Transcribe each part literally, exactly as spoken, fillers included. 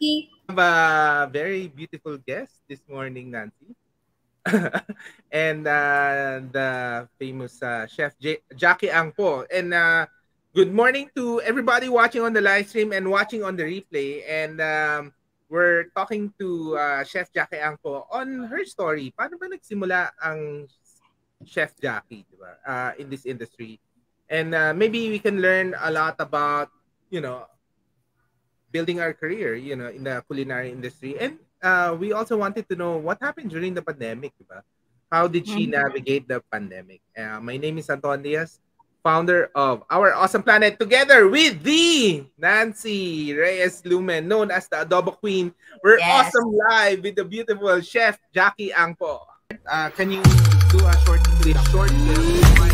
Nancy. have a very beautiful guest this morning, Nancy. and uh, the famous uh, Chef J- Jackie Ang po. And uh, good morning to everybody watching on the live stream and watching on the replay. And um, we're talking to uh, Chef Jackie Ang po on her story. Paano ba nagsimula ang Chef Jackie, di ba? Uh, in this industry? And uh, maybe we can learn a lot about, you know, building our career, you know, in the culinary industry. And uh, we also wanted to know what happened during the pandemic, diba? How did she navigate the pandemic? Uh, my name is Anton Diaz, founder of Our Awesome Planet, together with the Nancy Reyes Lumen, known as the Adobo Queen. We're Yes. awesome live with the beautiful Chef Jackie Ang po. Uh, can you do a short English, short film?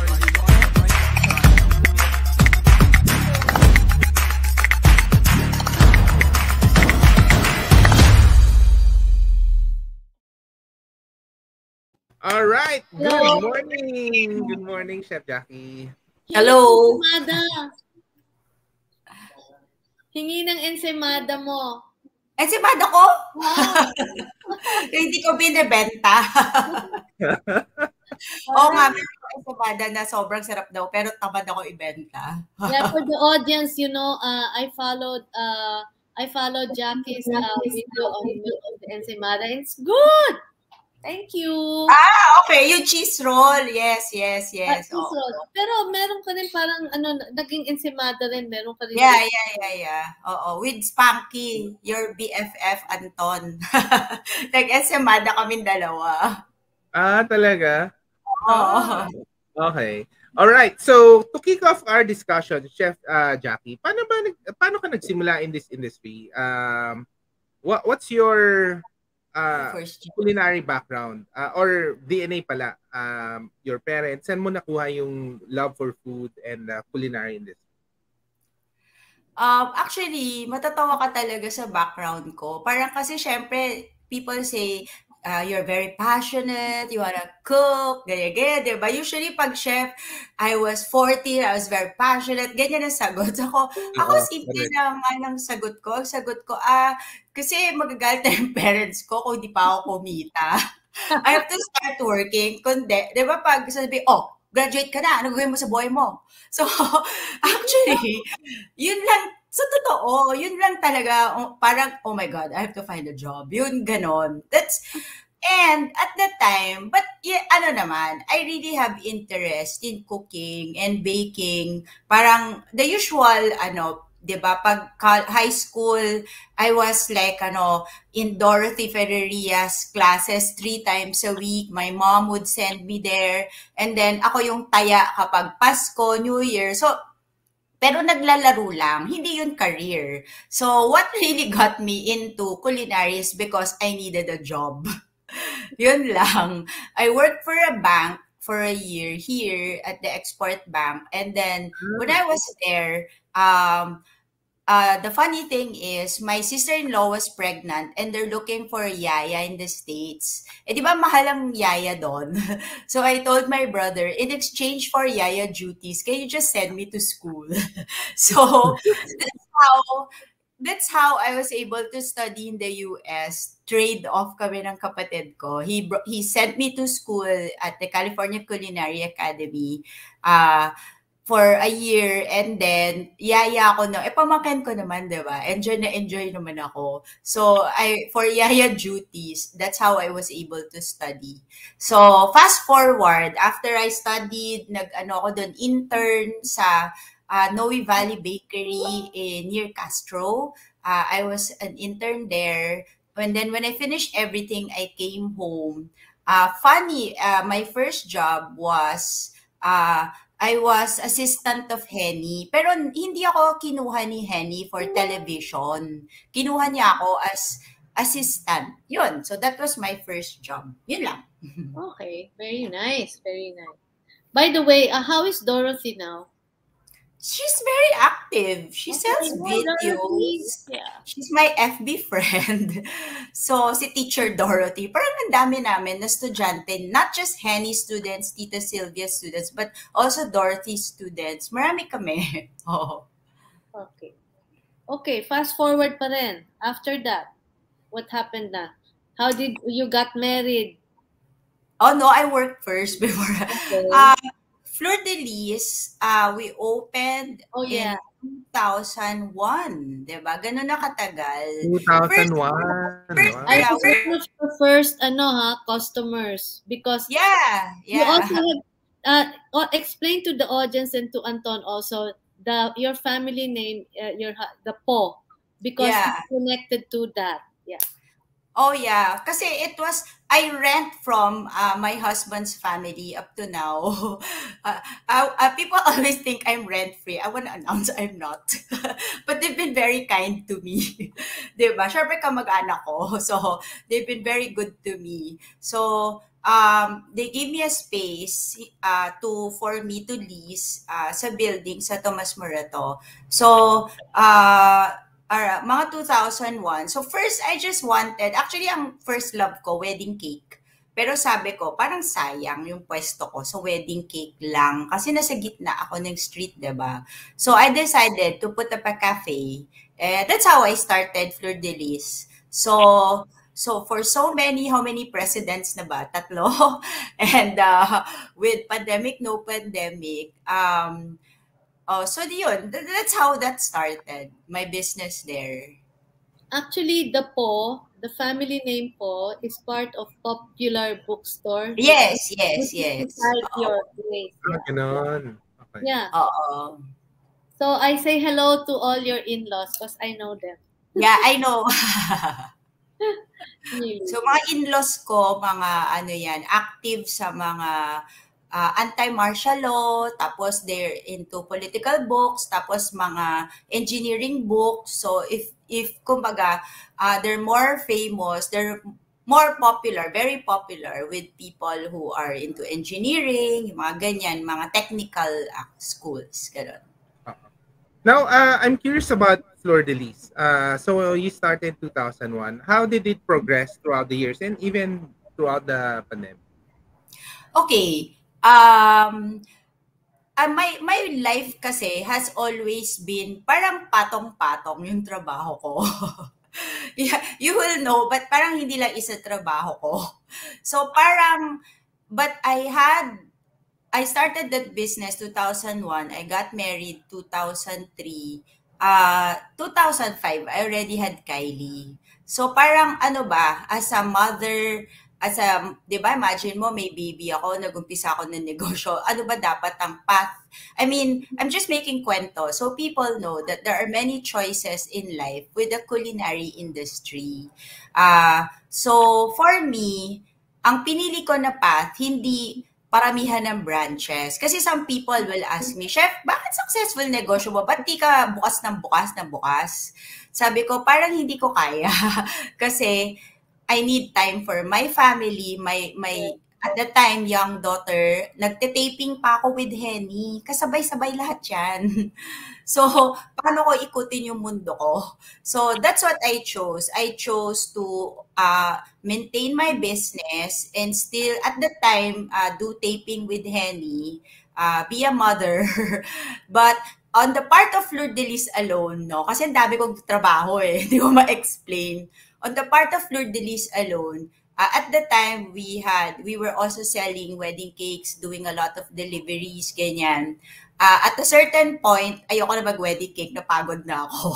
All right. Good Hello. morning. Good morning, Chef Jackie. Hello. Ensaymada. Hingi ng ensaymada mo. Ensaymada ko? Wow. Hindi ko binibenta. Oo nga, meron ko ensaymada na sobrang sarap daw, pero tamad ako ibenta. Yeah, for the audience, you know, uh, I followed uh, I followed Jackie's uh, video on the ensaymada. It's good. Thank you. Ah, okay. Yung cheese roll. Yes, yes, yes. Uh, cheese roll. Pero meron ka rin parang, ano, naging ensaymada rin. Meron ka rin. Yeah, yeah, yeah, yeah. Oo. With Spunky, your B F F, Anton. Nag-ensaymada kaming dalawa. Ah, talaga? Oo. Okay. All right. So, to kick off our discussion, Chef uh, Jackie, paano ba paano ka nagsimula in this industry? Um, what what's your uh, culinary background uh, or D N A pala? Um, your parents, saan mo nakuha yung love for food and uh, culinary industry? Um, actually, matatawa ka talaga sa background ko. Parang kasi syempre, people say, uh, you're very passionate, you wanna cook, ganyan-ganyan, diba? Usually, pag chef, I was fourteen, I was very passionate, ganyan ang sagot. Ako, ako Oo, simple correct. naman ang sagot ko. Ang sagot ko, ah, kasi magagalit na yung parents ko kung di pa ako kumita. I have to start working. Kundi, di ba pag sabi, oh, graduate ka na, ano gawin mo sa buhay mo? So, actually, yun lang, sa totoo, yun lang talaga, oh, parang, oh my God, I have to find a job. Yun, ganon. That's, and at that time, but yeah, ano naman, I really have interest in cooking and baking. Parang, the usual, ano, diba, pag high school, I was like, ano, in Dorothy Ferreria's classes three times a week. My mom would send me there. And then, ako yung taya kapag Pasko, New Year. So, pero naglalaro lang. Hindi yun career. So, what really got me into culinary is because I needed a job. Yun lang. I worked for a bank for a year here at the Export Bank. And then, when I was there, um, uh, the funny thing is, my sister-in-law was pregnant and they're looking for a yaya in the States. Eh, di ba mahal ang yaya doon? So I told my brother, in exchange for yaya duties, can you just send me to school? So that's how that's how I was able to study in the U S. Trade off kami ng kapatid ko. He bro- he sent me to school at the California Culinary Academy. Uh, for a year, and then yaya ako na, eh pamangkin ko naman, diba? Enjoy na enjoy naman ako. So, I for yaya duties, that's how I was able to study. So, fast forward, after I studied, nag-ano ako doon, intern sa uh, Noe Valley Bakery in near Castro. Uh, I was an intern there. And then when I finished everything, I came home. Uh, funny, uh, my first job was uh, I was assistant of Henny. Pero hindi ako kinuha ni Henny for television. Kinuha niya ako as assistant. Yun. So that was my first job. Yun lang. Okay. Very nice. Very nice. By the way, uh, how is Dorothy now? She's very active. She Okay, sells videos. Yeah. She's my F B friend. So, si Teacher Dorothy. Parang ang dami namin na estudyante. Not just Henny students, Tita Sylvia students, but also Dorothy students. Marami kami. Oh. Okay. Okay, fast forward pa rin. After that, what happened na? How did you got married? Oh no, I worked first before. Okay. Uh, Fleur De Lys, uh, we opened Oh, yeah. in two thousand one, diba? Ganun na katagal. First, two thousand one. first, Wow. I yeah, was first, one of the first, ano ha, customers because yeah, you also yeah. have, uh, uh, explain to the audience and to Anton also the your family name, uh, your hu- the Po, because Yeah. it's connected to that. Yeah. Oh yeah, kasi it was I rent from uh, my husband's family up to now. Uh, uh, uh, people always think I'm rent free. I want to announce I'm not, but they've been very kind to me. 'Di ba? Syempre kamag-anak ko, so they've been very good to me. So um, they gave me a space uh, to for me to lease uh, sa building sa Tomas Morato. So uh, Ara, mga two thousand one. So first, I just wanted, actually, ang first love ko, wedding cake. Pero sabi ko, parang sayang yung pwesto ko. So wedding cake lang. Kasi nasa gitna ako ng street, diba? So I decided to put up a cafe. Eh, that's how I started Fleur De Lys. So, so for so many, how many presidents na ba? Tatlo. And uh, with pandemic, no pandemic, um, oh, so yun, th- that's how that started, my business there. Actually, the Po, the family name Po, is part of Popular Bookstore. Yes, Which yes, is yes. beside Oo. your place. Ah, Yeah. ganon. Okay. Yeah. Oo. So I say hello to all your in-laws because I know them. Yeah, I know. Really. So mga in-laws ko, mga ano yan, active sa mga ah, anti-martial law, tapos they're into political books, tapos mga engineering books. So if if kumbaga, ah, they're more famous, they're more popular, very popular with people who are into engineering, yung mga ganyan, mga technical ah, schools, gano'n. Now, uh, I'm curious about Fleur De Lys. Uh, so you started two thousand one. How did it progress throughout the years and even throughout the pandemic? Okay. Um, ah, my my life kasi has always been parang patong-patong yung trabaho ko. Yeah, you will know, but parang hindi lang isa trabaho ko. So parang, but I had, I started that business two thousand one. I got married two thousand three. Uh, two thousand five, I already had Kylie. So parang ano ba, as a mother, as a, di ba, imagine mo, may baby ako, nag-umpisa ako ng negosyo. Ano ba dapat ang path? I mean, I'm just making kwento. So people know that there are many choices in life with the culinary industry. Uh, so for me, ang pinili ko na path, hindi paramihan ng branches. Kasi some people will ask me, Chef, bakit successful negosyo mo? Ba't di ka bukas ng bukas ng bukas? Sabi ko, parang hindi ko kaya. Kasi I need time for my family, my, my, at the time, young daughter, nagte-taping pa ako with Henny. Kasabay-sabay lahat yan. So, paano ko ikutin yung mundo ko? So, that's what I chose. I chose to uh, maintain my business and still, at the time, uh, do taping with Henny, uh, be a mother. But, on the part of Fleur De Lys alone, no? Kasi ang dami kong trabaho eh. Hindi ko ma-explain. On the part of Fleur De Lys alone, uh, at the time, we had, we were also selling wedding cakes, doing a lot of deliveries, ganyan. Uh, at a certain point, ayoko na mag-wedding cake, napagod na ako.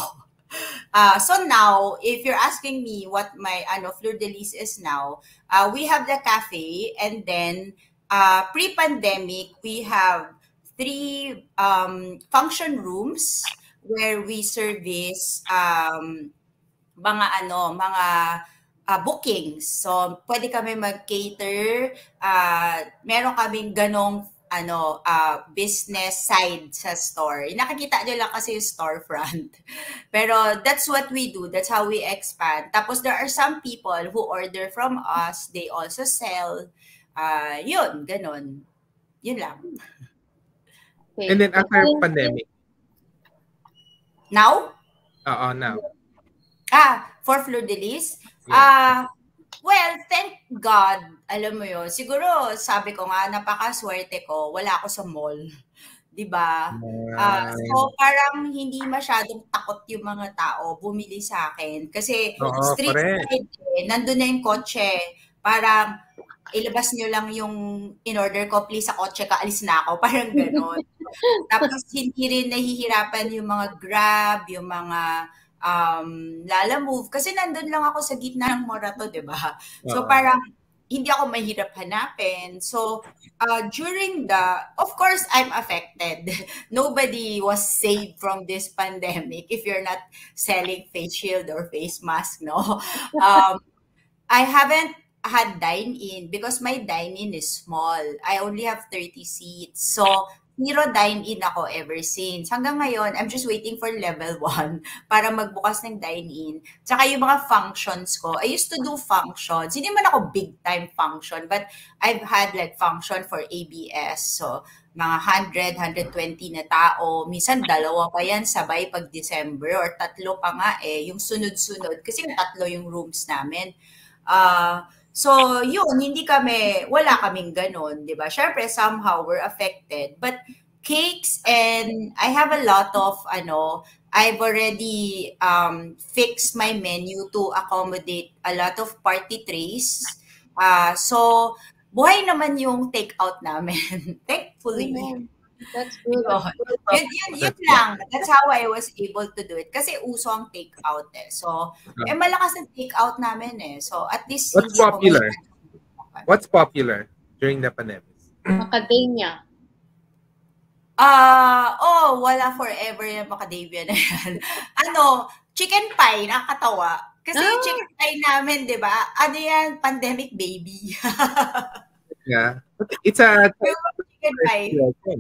Uh, so now, if you're asking me what my ano, Fleur De Lys is now, uh, we have the cafe, and then uh, pre-pandemic, we have three um, function rooms where we service um, mga ano, mga uh, bookings. So, pwede kami mag-cater. Uh, meron kaming ganong ano, uh, business side sa store. Nakikita nyo lang kasi yung storefront. Pero that's what we do. That's how we expand. Tapos there are some people who order from us. They also sell. Uh, yun, ganon. Yun lang. Okay. And then after pandemic? Now? Oo, now. Ah, for Fleur De Lys? Yeah. Ah, well, thank God, alam mo yun, siguro sabi ko nga, napakaswerte ko, wala ako sa mall. 'di ba? Ah, so parang hindi masyadong takot yung mga tao bumili sa akin kasi Oo, street correct. side eh, nandun na yung kotse. Parang ilabas nyo lang yung in-order ko, please sa kotse ka, alis na ako. Parang gano'n. Tapos hindi rin nahihirapan yung mga Grab, yung mga um, Lala Move. Kasi nandun lang ako sa gitna ng Morato, di ba? So Oo. parang hindi ako mahirap hanapin. So uh, during the, of course, I'm affected. Nobody was saved from this pandemic if you're not selling face shield or face mask, no? Um, I haven't had dine-in because my dine-in is small. I only have thirty seats. So, zero dine-in ako ever since. Hanggang ngayon, I'm just waiting for level one para magbukas ng dine-in. Tsaka yung mga functions ko. I used to do functions. Hindi man ako big-time function, but I've had like function for A B S. So, mga one hundred, one hundred twenty na tao. Minsan, dalawa pa yan sabay pag December or tatlo pa nga eh. Yung sunod-sunod. Kasi tatlo yung rooms namin. Ah, so yun, hindi kami, wala kaming ganun, di ba? Syempre, somehow we're affected. But cakes and I have a lot of, ano, I've already um, fixed my menu to accommodate a lot of party trays. Ah, so, buhay naman yung take-out namin. Thankfully. Amen. That's good. Yun. Yun, yun, yun lang. That's how I was able to do it. Kasi uso ang take-out eh. So, eh malakas ang take-out namin eh. So, at least What's hindi ako popular? may- What's popular during the pandemic? Macadamia. Ah, oh, wala forever yung macadamia na yan. Ano, chicken pie, nakakatawa. Kasi Ah. yung chicken pie namin, di ba? Ano yan? Pandemic baby. Yeah. It's a Yung chicken pie.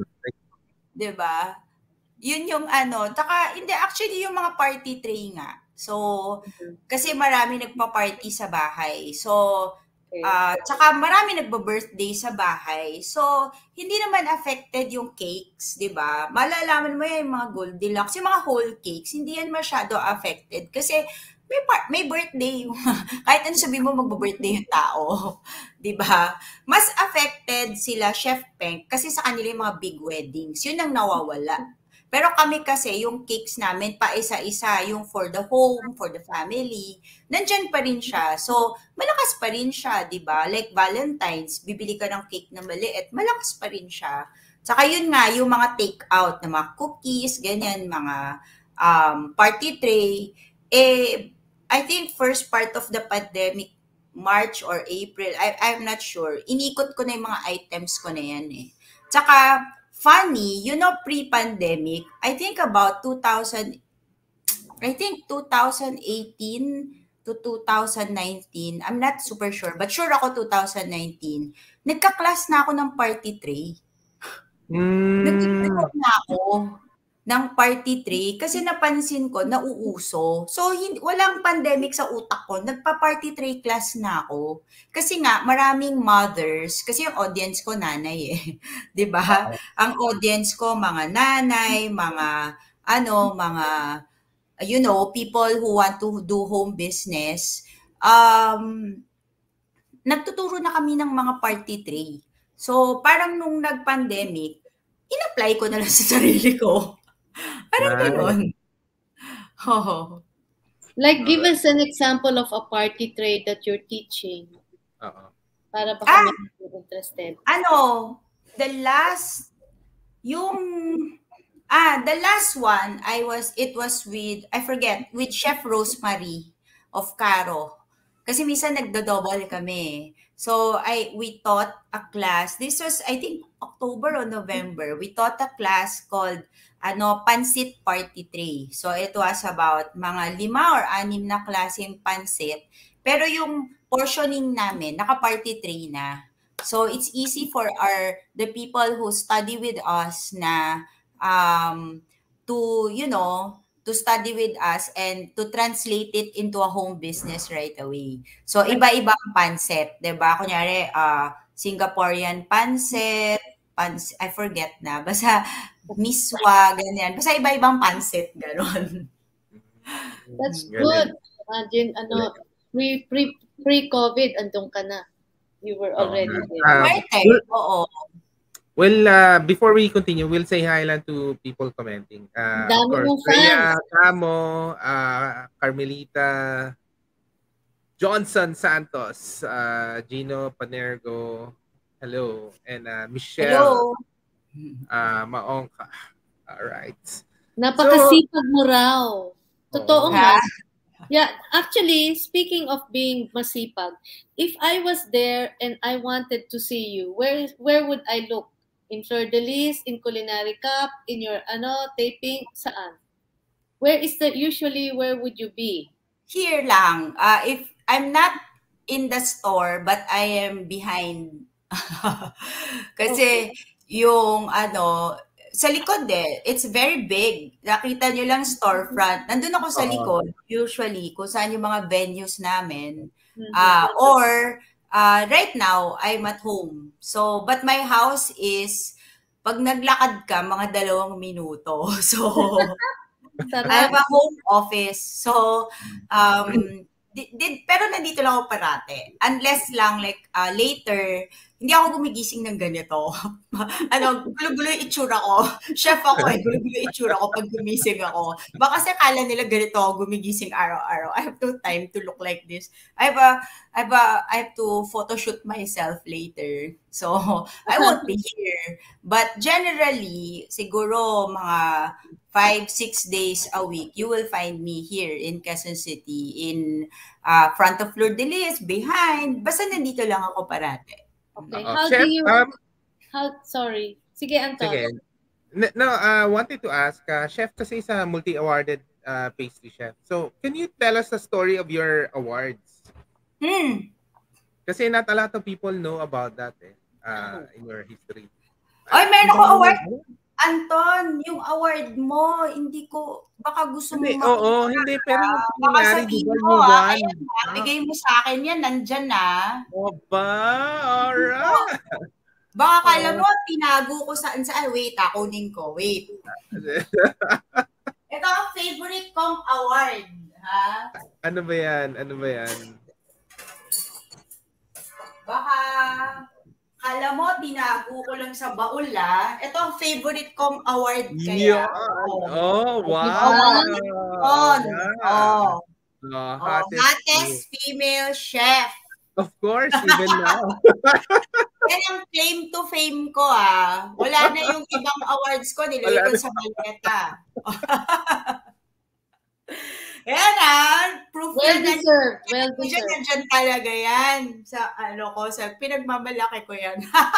Di ba? Yun yung ano. Taka, hindi, actually yung mga party tray nga. So, kasi marami nagpa-party sa bahay. So, uh, tsaka marami nagba-birthday sa bahay. So, hindi naman affected yung cakes, di ba? Malalaman mo yan, yung mga Goldilocks, yung mga whole cakes, hindi yan masyado affected. Kasi, may, par- may birthday. Kahit ano sabihin mo, magba-birthday yung tao. Di ba? Mas affected sila, Chef Peng, kasi sa kanila yung mga big weddings. Yun ang nawawala. Pero kami kasi, yung cakes namin, pa isa-isa, yung for the home, for the family, nandyan pa rin siya. So, malakas pa rin siya, di ba? Like Valentine's, bibili ka ng cake na maliit, malakas pa rin siya. Saka yun nga, yung mga take-out na mga cookies, ganyan, mga um, party tray, eh, I think first part of the pandemic, March or April, I, I'm not sure, inikot ko na yung mga items ko na yan eh. Tsaka, funny, you know, pre-pandemic, I think about two thousand, I think two thousand eighteen to two thousand nineteen, I'm not super sure, but sure ako two thousand nineteen, nagka-class na ako ng party tray. Mm. Nag-develop na ako ng party tray kasi napansin ko, nauuso. So, hindi, walang pandemic sa utak ko. Nagpa-party tray class na ako. Kasi nga, maraming mothers, kasi yung audience ko nanay eh. 'Di ba? Ang audience ko, mga nanay, mga, ano, mga, you know, people who want to do home business. Um, nagtuturo na kami ng mga party tray. So, parang nung nag-pandemic, in-apply ko na lang sa sarili ko. Parang Nice. gano'n. Oo. Like, give us an example of a party tray that you're teaching. Oo. Para baka Ah! may interested. Ano, the last, yung, ah, the last one, I was, it was with, I forget, with Chef Rosemary of Caro. Kasi minsan nagdo-double kami. So, I, we taught a class, this was, I think, October or November, we taught a class called, ano, Pansit Party Tray. So, it was about mga lima or anim na klaseng pansit. Pero yung portioning namin, naka-party tray na. So, it's easy for our, the people who study with us na, um, to, you know, to study with us and to translate it into a home business right away. So, iba-iba ang pansit, diba? Kunyari, uh, Singaporean pansit, pans I forget na. Basta miswa, ganyan. Basta iba-ibang pansit, gano'n. That's good. Imagine, ano, pre, pre, pre-COVID, andun ka na. You were already Oo. there. Ah, Right, dur- oo. Well, uh, before we continue, we'll say hi lang to people commenting. Ang Uh, of dami course, mong Rhea fans. Camo, uh, Carmelita, Johnson Santos, uh, Gino Panergo, hello, and uh, Michelle Hello. uh, Maongka. All right. So, Napakasipag mo raw. Totoo oo. nga. Ha? Yeah, actually, speaking of being masipag, if I was there and I wanted to see you, where where would I look? In Fleur De Lys, in Culinary Cup, in your ano taping, saan? Where is the usually where would you be? Here lang. Uh, if I'm not in the store, but I am behind. Kasi yung ano, sa likod eh, it's very big. Nakita nyo lang storefront. Nandun ako sa Oo. likod, usually, kung saan yung mga venues namin. Mhm. Uh, or, uh, right now, I'm at home. So, but my house is, pag naglakad ka, mga dalawang minuto. So, I have Sarap. a home office. So, um, di, di, pero nandito lang ako parate. Unless lang, like, uh, later, hindi ako gumigising ng ganito. Ano, gulo-gulo yung itsura ko. Chef ako eh, gulo-gulo yung itsura ko pag gumising ako. Baka kasi akala nila ganito ako gumigising araw-araw. I have no time to look like this. I have a, I have a, I have to photoshoot myself later. So, I won't be here. But generally, siguro mga five, six days a week, you will find me here in Quezon City, in uh, front of Fleur De Lys, behind. Basta nandito lang ako parate. Okay. Oo. How Chef, do you um, how sorry. Sige, Anton. sige. N- No, I uh, wanted to ask, uh, Chef kasi is a multi-awarded uh, pastry chef. So, can you tell us the story of your awards? Hmm. Kasi not a lot of people know about that eh, uh, in your history. Ay, meron Ang ako dami award. mo. Anton, yung award mo, hindi ko, baka gusto Hindi, mong oo, makita. hindi. Pero yung Baka nangyari, di sabihin ba, mo, you ah, won? ayan na, Ah, bigay mo sa akin yan, nandyan na. oba, alright. Baka kala mo, tinago ko saan saan. Wait, ah, kunin ko. Wait. Ito ang favorite kong award. Ha? Ano ba yan? Ano ba yan? Baka kala mo, tinago ko lang sa baul, ah. Ito ang favorite kong award kaya. Yan. Oh, wow. Oh, Oh, on. yeah. Oh, Oh, oh, hottest hottest female chef. Of course, even now. Yan ang claim to fame ko, ah. Wala na yung ibang awards ko, nilagay Wala ko na. sa maleta. Yan, ah. Proof Well yan. deserved. Well Nandiyan, deserved. nandiyan talaga yan. Sa ano ko, sa pinagmamalaki ko yan.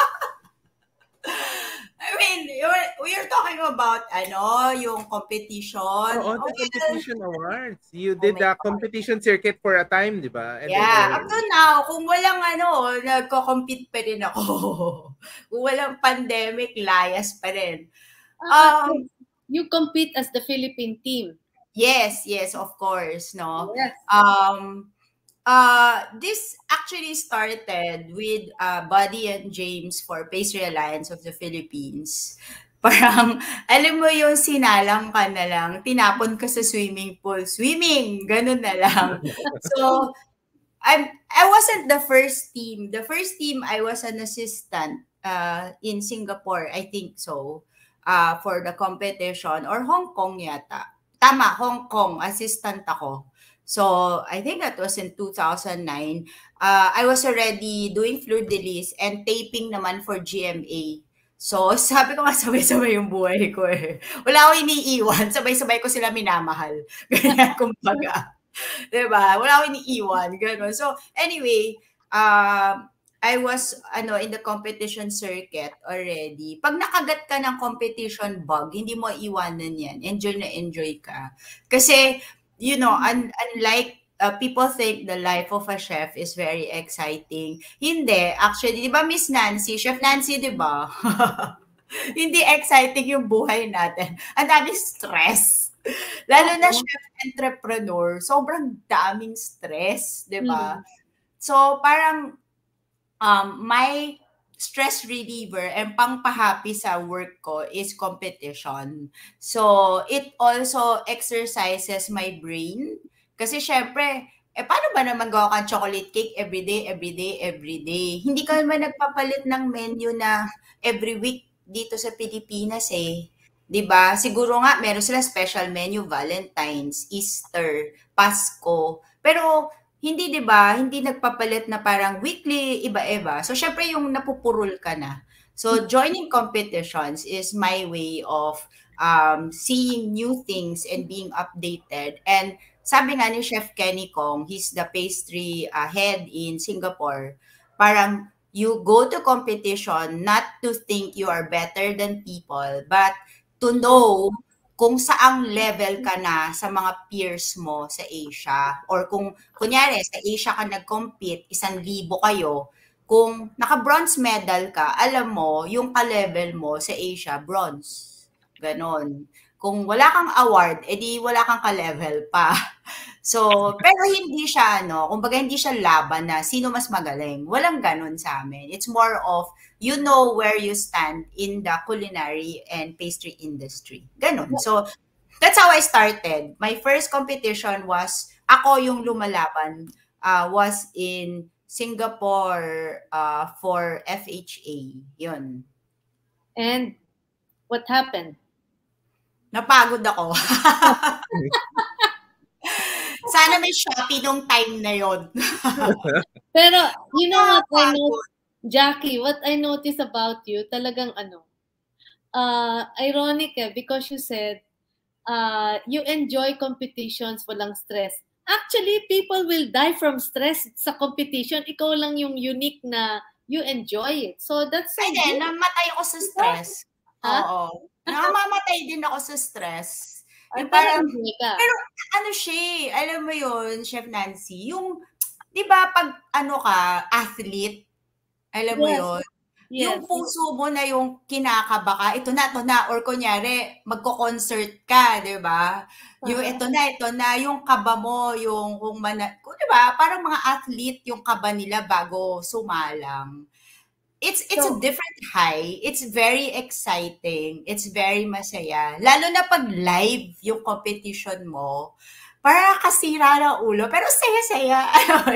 I mean, you're, we're talking about, ano, yung competition. Oo, the Oh, competition awards. You Oh did my the competition circuit for a time, di ba? And then yeah, you're- up to now, kung walang ano, nagko-compete pa rin ako. Kung walang pandemic, layas pa rin. Ah, Um, you compete as the Philippine team. yes, yes, of course, no. Yes. Um, uh, this actually started with uh, Buddy and James for Pastry Alliance of the Philippines. Parang, alam mo yung sinalang ka na lang, tinapon ka sa swimming pool, swimming, ganun na lang. So, I'm, I wasn't the first team. The first team, I was an assistant uh, in Singapore, I think so, uh, for the competition, or Hong Kong yata. Tama, Hong Kong, assistant ako. So, I think that was in two thousand nine. Uh, I was already doing Fleur De Lys and taping naman for G M A. So, sabi ko nga, sabay-sabay yung buhay ko eh. Wala ako iniiwan, sabay-sabay ko sila minamahal. Ganyan, kumbaga. Diba? Wala ako iniiwan. Ganun. So, anyway, um, I was ano in the competition circuit already. Pag nakagat ka ng competition bug, hindi mo iwanan yan. Enjoy na enjoy ka. Kasi, you know, un- unlike uh, people think the life of a chef is very exciting. Hindi. Actually, di ba Miss Nancy? Chef Nancy, di ba? Hindi exciting yung buhay natin. Ang daming stress. Lalo na chef entrepreneur, sobrang daming stress, di ba? So, parang um, my stress reliever and pangpahappy sa work ko is competition. So, it also exercises my brain. Kasi syempre, eh paano ba naman gawa kang chocolate cake everyday, everyday, everyday? Hindi ka naman nagpapalit ng menu na every week dito sa Pilipinas eh. 'Di ba? Siguro nga meron sila special menu Valentine's, Easter, Pasko. Pero hindi 'di ba? Hindi nagpapalit na parang weekly iba-iba. So syempre yung napupurol ka na. So joining competitions is my way of um, seeing new things and being updated. And sabi nga ni Chef Kenny Kong, he's the pastry uh, head in Singapore. Parang you go to competition not to think you are better than people, but to know kung saang level ka na sa mga peers mo sa Asia. Or kung, kunyari, sa Asia ka nag-compete, isang libo kayo, kung naka-bronze medal ka, alam mo, yung ka-level mo sa Asia, bronze. Ganon. Kung wala kang award, edi wala kang ka-level pa. So, pero hindi siya, ano, kumbaga hindi siya laban na sino mas magaling. Walang ganon sa amin. It's more of, you know where you stand in the culinary and pastry industry. Ganon. So, that's how I started. My first competition was, ako yung lumalaban, uh, was in Singapore uh, for F H A. Yun. And what happened? Napagod ako. Sana may Shopee nung time na yon. Pero, you know what I know, Jackie, what I noticed about you, talagang ano, uh, ironic eh, because you said, uh, you enjoy competitions, walang stress. Actually, people will die from stress sa competition. Ikaw lang yung unique na you enjoy it. So, that's so Ay, din, namatay ako sa stress. Ha? Oo. Namamatay din ako sa stress. Ay, Yung parang, parang ka. pero ano siya, alam mo yun, Chef Nancy, yung, di ba, pag ano ka, athlete, alam mo Yes. yun, Yes. yung puso mo na yung kinakaba ka, ito na, ito na, or kunyari, magko-concert ka, di ba? Yung ito na, ito na, yung kaba mo, yung, kung mana, di ba, parang mga athlete, yung kaba nila bago sumalang. It's it's So, a different high. It's very exciting. It's very masaya. Lalo na pag live yung competition mo, para kasira ng ulo, pero saya-saya.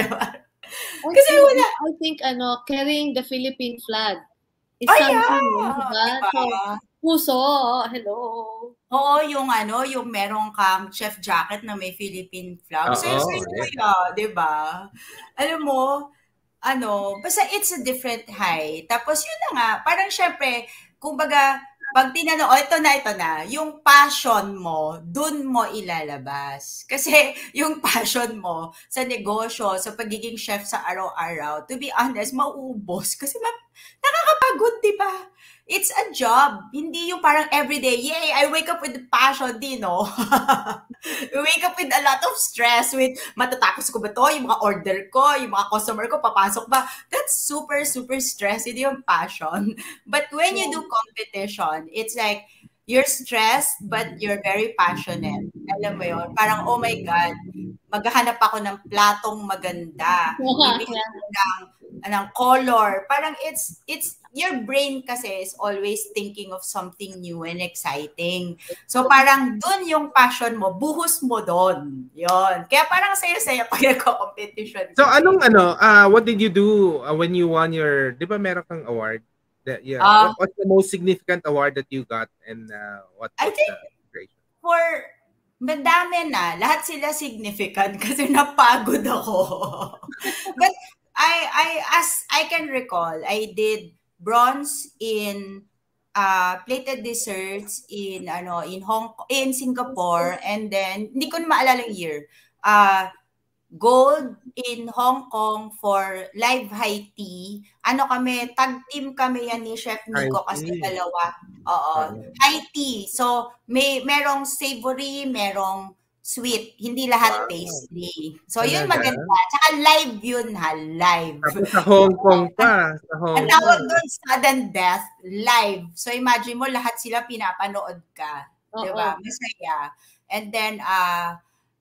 I Kasi think, wala. I think, ano, carrying the Philippine flag is Oh, something, yeah. diba? Diba? So, puso, hello. Oo, yung ano, yung meron kang chef jacket na may Philippine flag. Oo, Saya-saya yeah. kaya, diba? Alam mo, ano, basta it's a different high. Tapos yun na nga, parang syempre, kumbaga, pag tinanong, oh, ito na, ito na, yung passion mo, dun mo ilalabas. Kasi yung passion mo sa negosyo, sa pagiging chef sa araw-araw, to be honest, mauubos. Kasi ma- nakakapagod, di ba? It's a job. Hindi yung parang everyday, yay, I wake up with passion, di, no? I wake up with a lot of stress with matatapos ko ba to, yung mga order ko, yung mga customer ko, papasok ba? That's super, super stress. Hindi yung passion. But when you do competition, it's like, you're stressed, but you're very passionate. Alam mo yun? Parang, oh my God, maghahanap ako ng platong maganda. Bibili ko ng, ng color. Parang it's, it's, your brain kasi is always thinking of something new and exciting. So parang dun yung passion mo, buhos mo dun. Yun. Kaya parang saya-saya pag nagko-competition. So anong ano, uh, what did you do uh, when you won your, di ba meron kang award? That, yeah. Uh, what, what's the most significant award that you got and uh, what I was think the inspiration? for madami na, lahat sila significant kasi napagod ako. But I I as I can recall, I did bronze in uh, plated desserts in ano in Hong in Singapore, and then hindi ko na maalala yung year. Uh, gold in Hong Kong for live high tea. Ano kami, tag team kami yan ni Chef Nico High kasi tea. dalawa. Oo. Oo. High tea. So, may merong savory, merong sweet. Hindi lahat Wow. pastry. So, yun Talaga? maganda. Tsaka live yun ha, live. Tapos sa Hong Kong pa. Sa Hong Ang tawag Kong. doon, sudden death, live. So, imagine mo, lahat sila pinapanood ka. Oo. Diba? Masaya. And then, uh,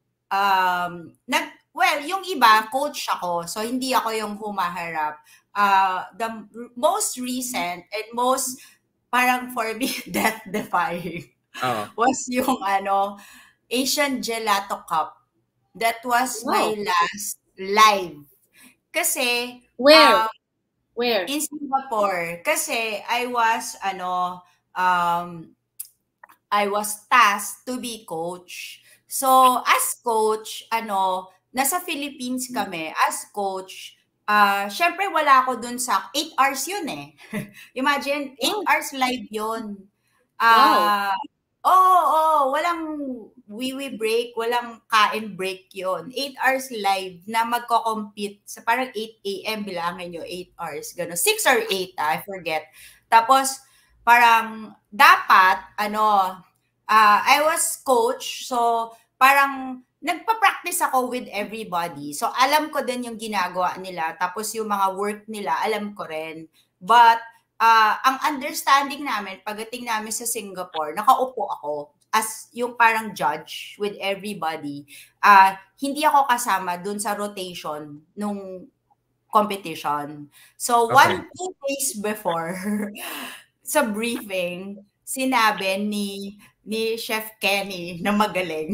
um, nag, well, yung iba, coach ako. So, hindi ako yung humaharap. Uh, the most recent and most, parang for me, death-defying Oh. was yung, ano, Asian Gelato Cup. That was Wow. my last live. Kasi, Where? uh, Where? In Singapore. Kasi I was, ano, um, I was tasked to be coach. So, as coach, ano, nasa Philippines kami. As coach, ah, syempre wala ako dun sa eight hours yun eh. Imagine, eight Oh, hours live yun. wow. Ah, oo, oo, walang wiwi break, walang kain break yun. Eight hours live na magko-compete sa parang eight a m bilangin nyo, eight hours. Gano'n. Six or eight, ah, I forget. Tapos, parang dapat, ano, ah, I was coach, so parang nagpa-practice ako with everybody. So, alam ko din yung ginagawa nila. Tapos, yung mga work nila, alam ko rin. But, ah, ang understanding namin, pagdating namin sa Singapore, nakaupo ako as yung parang judge with everybody. Ah, hindi ako kasama dun sa rotation nung competition. So, Okay. one, two days before, sa briefing, sinabi ni ni Chef Kenny na magaling.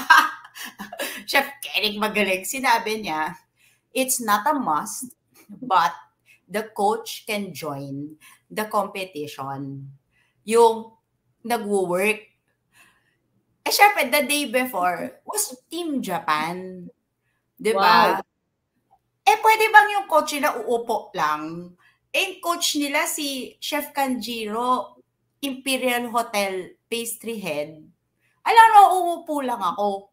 Chef Kenny magaling. Sinabi niya, it's not a must, but the coach can join the competition. Yung nagwo-work. Eh, syempre, the day before was Team Japan. Diba? Wow. Eh, pwede bang yung coach nila uupo lang? Eh, yung coach nila si Chef Kanjiro, Imperial Hotel Pastry Head. Alam mo, uupo lang ako.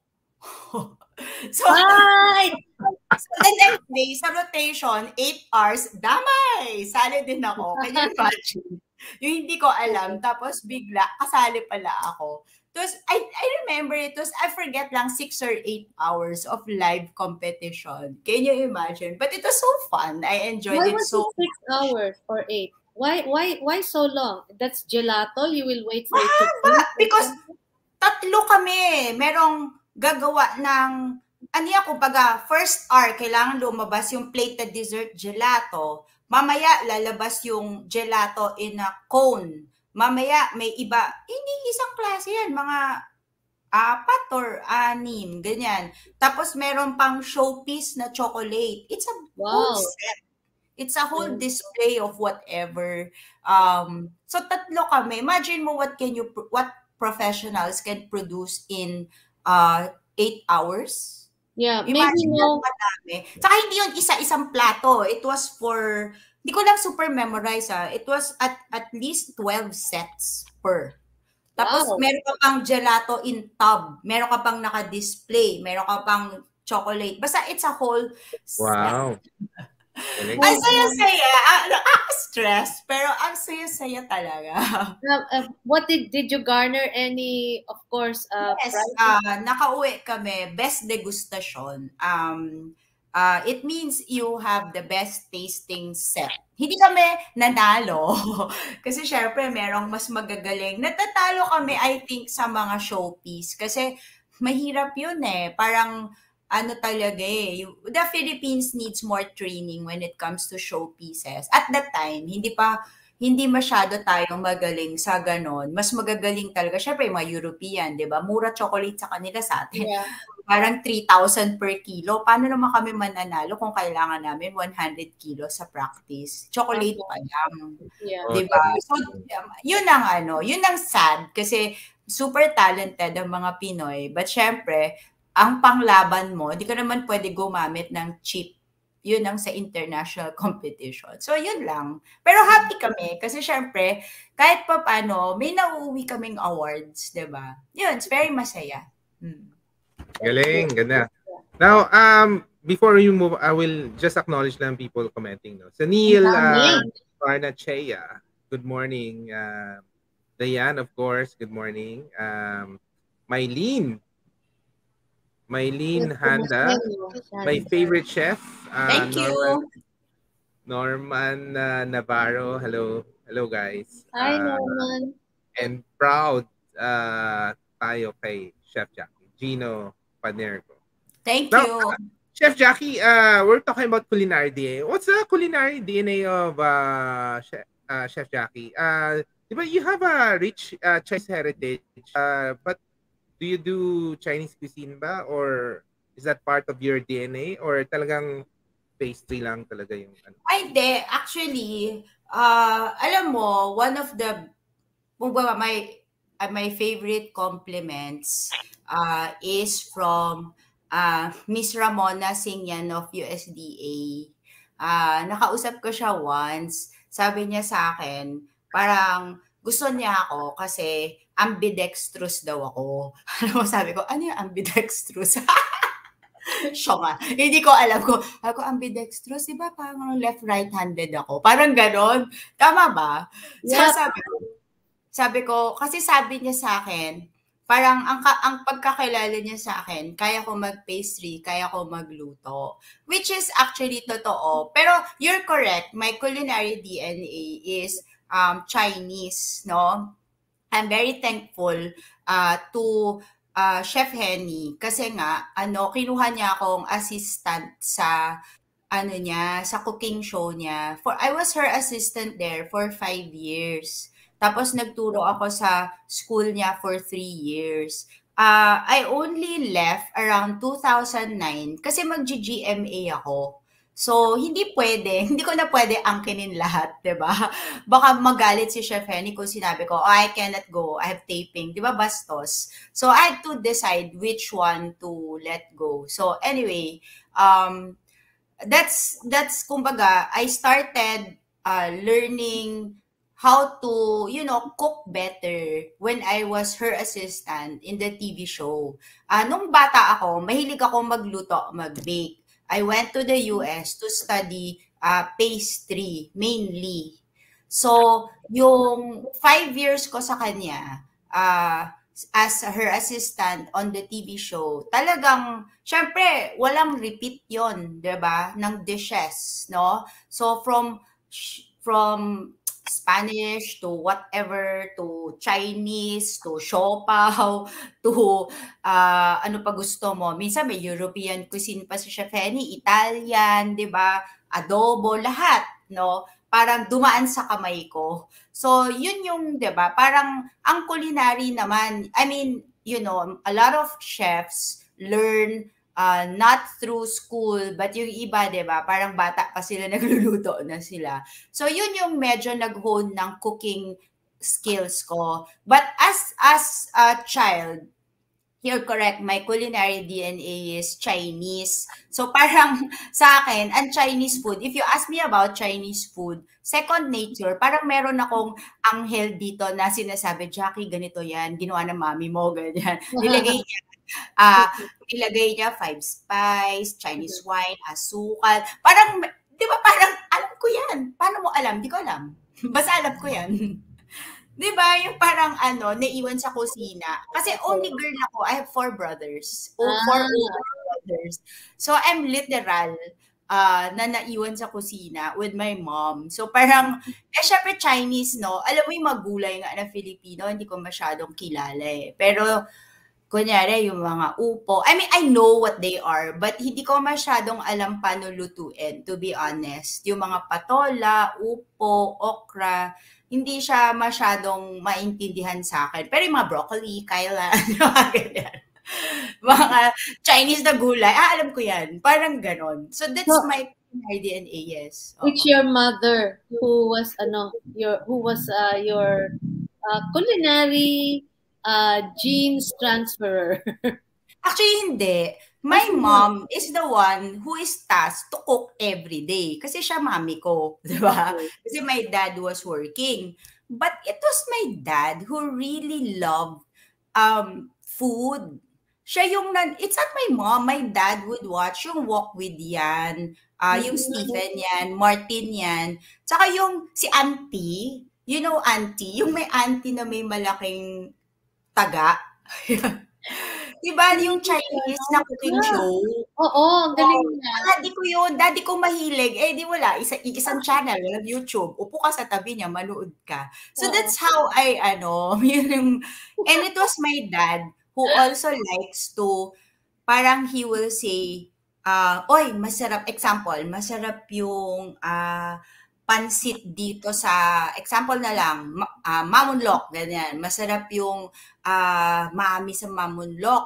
So, Right. so, the next day, sa rotation, eight hours, damay! Sali din ako. Can you imagine? Yung hindi ko alam, tapos bigla, kasali pala ako. Tapos, I, I remember it was, I forget lang, six or eight hours of live competition. Can you imagine? But it was so fun. I enjoyed Why it was so it six hours or eight? Why why why so long? That's gelato. You will wait for it to Ah, cool. because tatlo kami. Merong gagawa ng, ano yan, kumbaga, first hour, kailangan lumabas yung plated dessert gelato. Mamaya, lalabas yung gelato in a cone. Mamaya, may iba, hindi isang klase yan, mga apat or anim, ganyan. Tapos, meron pang showpiece na chocolate. It's a whole Wow. set. It's a whole Yeah. display of whatever. Um, so, tatlo kami. Imagine mo what can you, what professionals can produce in uh, eight hours. Yeah, maybe Imagine that no. madami. Saka hindi yun isa-isang plato. It was for, hindi ko lang super memorize ah. It was at at least twelve sets per. Tapos Wow. meron ka pang gelato in tub. Meron ka pang naka-display. Meron ka pang chocolate. Basta it's a whole set. Wow. Galing. Ang saya-saya. Ah, nakaka-stress. Pero ang saya-saya talaga. Uh, uh, what did did you garner any, of course, uh, Yes, prizes? ah, nakauwi kami, best degustation. Um, ah, it means you have the best tasting set. Hindi kami nanalo. Kasi syempre, merong mas magagaling. Natatalo kami, I think, sa mga showpiece. Kasi mahirap yun eh. Parang, ano talaga eh. you- The Philippines needs more training when it comes to showpieces. At that time, hindi pa hindi masyado tayong magaling sa ganon. Mas magagaling talaga. Syempre, yung mga European, di ba? Mura chocolate sa kanila, sa atin. Yeah. Parang three thousand per kilo. Paano naman kami mananalo kung kailangan namin one hundred kilos sa practice? Chocolate Okay. pa lang. Yeah. Oh, Di ba? totally. So, um, yun ang ano, yun ang sad kasi super talented ang mga Pinoy. But syempre, ang panglaban mo, di ka naman pwede gumamit ng cheap. Yun ang sa international competition. So, yun lang. Pero happy kami kasi syempre, kahit pa paano, may nauuwi kaming awards, di ba? Yun, it's very masaya. Hmm. Galing. Ganda. Now, um, before you move, I will just acknowledge lang people commenting. No? So, Neil uh, Barnachea, good morning. Uh, Diane, of course, good morning. Um, Mylene, Mylene Handa, my favorite chef, uh, Thank you. Norman, Norman uh, Navarro. Hello, hello guys. Hi, Uh, Norman. and proud uh, tayo kay Chef Jackie, Gino Panergo. Thank Now, you. Chef Jackie, uh, we're talking about culinary D N A. What's the culinary D N A of uh, Chef, uh, Chef Jackie? Uh, diba you have a rich uh, Chinese heritage, uh, but do you do Chinese cuisine ba? Or is that part of your D N A? Or talagang pastry lang talaga yung ano? Ay, hindi. Actually, uh, alam mo, one of the, my, uh, my favorite compliments uh, is from uh, Miss Ramona Singyan of U S D A. Uh, nakausap ko siya once. Sabi niya sa akin, parang gusto niya ako kasi ambidextrous daw ako. Alam mo, sabi ko, ano yung ambidextrous? Siya nga. Hindi ko alam ko. Ako, ambidextrous, di ba? Parang left-right-handed ako. Parang ganon. Tama ba? So, Yep. sabi ko, sabi ko, kasi sabi niya sa akin, parang ang, ang pagkakilala niya sa akin, kaya ko mag-pastry, kaya ko magluto. Which is actually totoo. Pero you're correct. My culinary D N A is um, Chinese, no? I'm very thankful uh, to uh, Chef Henny kasi nga ano kinuha niya akong assistant sa ano niya sa cooking show niya. For I was her assistant there for five years. Tapos nagturo ako sa school niya for three years. Uh, I only left around two thousand nine kasi mag-G M A ako. So, hindi pwede. Hindi ko na pwede angkinin lahat, di ba? Baka magalit si Chef Henny kung sinabi ko, oh, I cannot go. I have taping. Di ba, bastos? So, I had to decide which one to let go. So, anyway, um, that's, that's, kumbaga, I started uh, learning how to, you know, cook better when I was her assistant in the T V show. Uh, nung bata ako, mahilig ako magluto, mag-bake. I went to the U S to study uh, pastry mainly. So, yung five years ko sa kanya uh, as her assistant on the T V show, talagang, syempre, walang repeat yon, diba? Ng dishes, no? So, from, from Spanish to whatever, to Chinese, to siopaw, to uh, ano pa gusto mo. Minsan may European cuisine pa si Chef Henny, Italian, di ba? Adobo, lahat, no? Parang dumaan sa kamay ko. So, yun yung, di ba? Parang ang culinary naman, I mean, you know, a lot of chefs learn Uh, not through school, but yung iba, di ba, parang bata pa sila, nagluluto na sila. So, yun yung medyo nag-hone ng cooking skills ko. But as as a child, you're correct, my culinary D N A is Chinese. So, parang sa akin, ang Chinese food, if you ask me about Chinese food, second nature, parang meron akong anghel dito na sinasabi, Jackie, ganito yan, ginawa ng mami mo, ganyan. Nilagay niya Ah, uh, ilagay niya five spice, Chinese wine, asukal. Parang, di ba parang, alam ko yan. Paano mo alam? Di ko alam. Basta alam ko yan. Di ba? Yung parang ano, naiwan sa kusina. Kasi only girl ako. I have four brothers. O, Ah. four older brothers. So, I'm literal uh, na naiwan sa kusina with my mom. So, parang, eh, syempre Chinese, no? Alam mo yung magulay nga na Filipino, hindi ko masyadong kilala eh. Pero, kunyari, yung mga upo. I mean, I know what they are, but hindi ko masyadong alam paano lutuin, to be honest. Yung mga patola, upo, okra, hindi siya masyadong maintindihan sa akin. Pero yung mga broccoli, kailan, mga Chinese na gulay, ah, alam ko yan. Parang ganon. So, that's So, my D N A, yes. Which your mother, who was, ano, your, who was uh, your uh, culinary Uh, genes transferer. Actually, hindi. My mom is the one who is tasked to cook every day. Kasi siya mami ko, di ba? Okay. Kasi my dad was working. But it was my dad who really loved um, food. Siya yung, nan it's not my mom, my dad would watch yung Walk with Yan, uh, yung Stephen yan, Martin yan, tsaka yung si Auntie, you know Auntie, yung may auntie na may malaking taga. Diba yung Chinese na cooking show? Oo, ang galing niya. Daddy ko yun. Daddy ko mahilig. Eh, di wala. Isa, isang channel, walang YouTube. Upo ka sa tabi niya, manood ka. So, Oo. that's how I, ano, yun yung, and it was my dad who also likes to, parang he will say, uh, oy, masarap, example, masarap yung, ah, uh, pansit dito sa, example na lang, uh, mamunlok, ganyan. Masarap yung uh, mami sa mamunlok.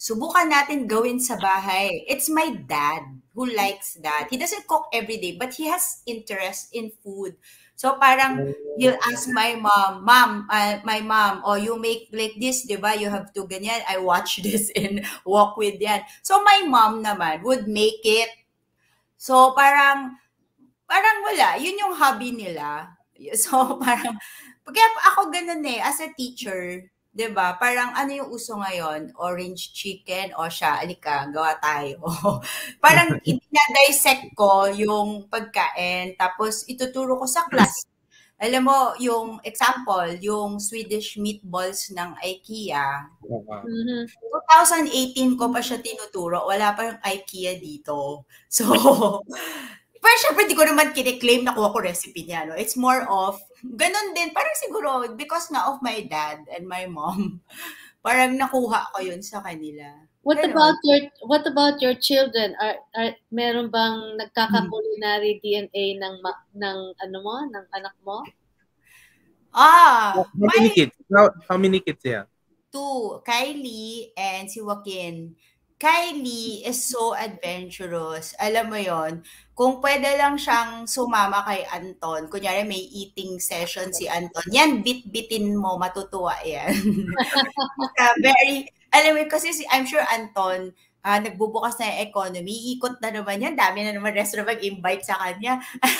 subukan natin gawin sa bahay. It's my dad who likes that. He doesn't cook every day, but he has interest in food. So parang he'll ask my mom, Mom, uh, my mom, oh, you make like this, di ba? You have to ganyan. I watch this and walk with yan. So my mom naman would make it. So parang, parang wala. Yun yung hobby nila. So parang, kaya ako ganun eh, as a teacher, 'di ba? Parang ano yung uso ngayon? Orange chicken o siya, alika, gawa tayo. Parang i-dissect ko yung pagkain tapos ituturo ko sa class. Alam mo, yung example, yung Swedish meatballs ng IKEA. Mhm. twenty eighteen ko pa siya tinuturo. Wala pa yung IKEA dito. So, pero syempre, di ko naman kine-claim na kuha ko recipe niya. No? It's more of, ganun din, parang siguro, because nga of my dad and my mom, parang nakuha ko yun sa kanila. What Ganun. about your what about your children? Are, are meron bang nagkaka-culinary D N A ng ma- ng ano mo, ng anak mo? Ah, How many my kids? How, how many kids yeah? two, Kylie and si Joaquin. Kylie is so adventurous. Alam mo yon, kung pwede lang siyang sumama kay Anton, kunyari may eating session si Anton, yan, bit-bitin mo, matutuwa yan. uh, very, alam mo, kasi si, I'm sure Anton, uh, nagbubukas na yung economy, ikot na naman yan, dami na naman restaurant mag-invite sa kanya.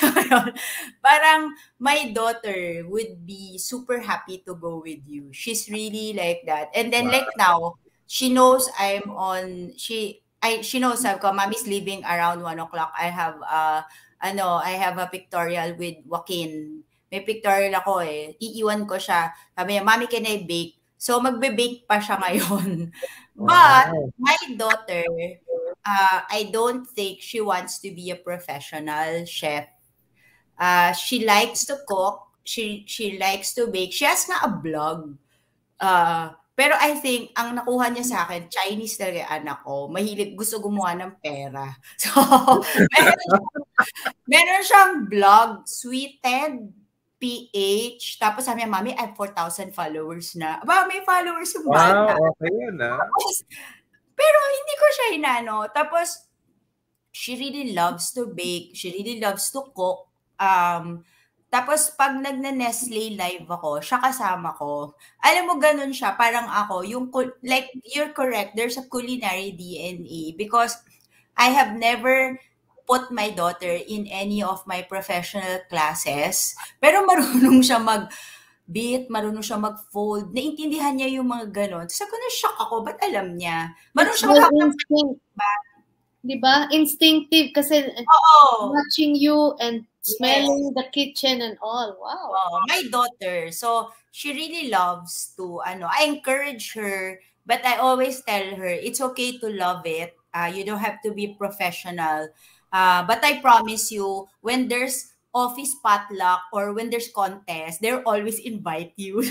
Parang, my daughter would be super happy to go with you. She's really like that. And then, wow. Like now, she knows I'm on, she, I, she knows, sabi ko, Mommy's leaving around one o'clock. I have, uh, ano, I have a pictorial with Joaquin. May pictorial ako eh. Iiwan ko siya. Sabi niya, Mommy, can I bake? So, magbe-bake pa siya ngayon. But, wow. My daughter, uh, I don't think she wants to be a professional chef. Uh, she likes to cook. She, she likes to bake. She has nga a blog. Uh, Pero I think, ang nakuha niya sa akin, Chinese talaga yung anak ko. Mahilig, gusto gumawa ng pera. So, meron siyang, meron siyang blog, Sweeted P H. Tapos sabi niya, Mommy, I have four thousand followers na. Aba, may followers yung bata. Wow, okay yun ah. Tapos, pero hindi ko siya inano. Tapos, she really loves to bake. She really loves to cook. Um, Tapos, pag nagna-Nestle live ako, siya kasama ko. Alam mo, ganun siya. Parang ako, yung, like, you're correct, there's a culinary D N A because I have never put my daughter in any of my professional classes. Pero marunong siya mag-beat, marunong siya mag-fold. Naintindihan niya yung mga ganun. Tapos ako, na-shock ako, ba't alam niya? Marunong siya mag-hapang sa Diba? Instinctive kasi Oo. watching you and smelling yes. the kitchen and all. Wow. Oh, my daughter. So, she really loves to, ano, I encourage her, but I always tell her, it's okay to love it. Uh, you don't have to be professional. Uh, but I promise you, when there's office potluck or when there's contest, they'll always invite you.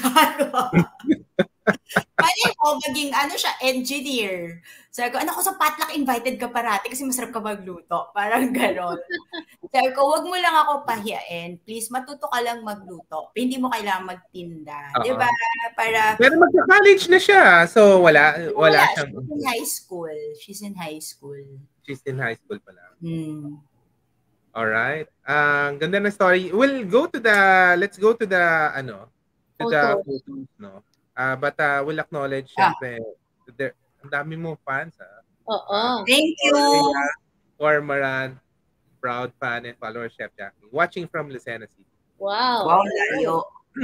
Mali mo, maging ano siya, engineer. Sabi ko, ano ko sa potluck invited ka parati kasi masarap ka magluto. Parang gano'n. Sabi ko, wag mo lang ako pahiyain. Please, matuto ka lang magluto. Hindi mo kailangan magtinda. Uh-huh. Diba? Para... Pero magka-college na siya. So, wala, wala, wala siyang... She's in high school. She's in high school. She's in high school pala. Hmm. Alright. Ang uh, ganda ng story. We'll go to the, let's go to the, ano, to the photos, no? Uh, but uh, we'll acknowledge, ah. syempre, there, ang dami mo fans, ha? Oo. Uh, Thank you! Cormoran, proud fan and follower, Chef Jackie. Watching from Lucena City. Wow. Wow, layo.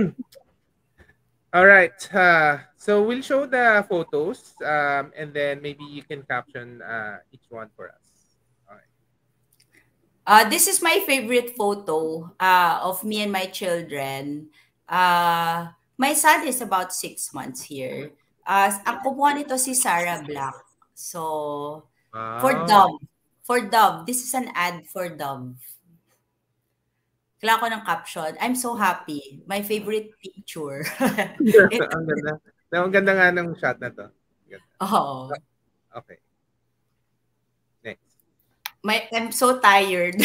All right. Uh, so we'll show the photos um, and then maybe you can caption uh, each one for us. All right. Uh, this is my favorite photo uh, of me and my children. Uh, My son is about six months here. Uh, ang kumuha nito si Sarah Black. So, wow. for Dove. For Dove. This is an ad for Dove. Kailangan ko ng caption. I'm so happy. My favorite picture. Ang ganda. Ang ganda nga ng shot na to. Oo. Okay. Next. My, I'm so tired.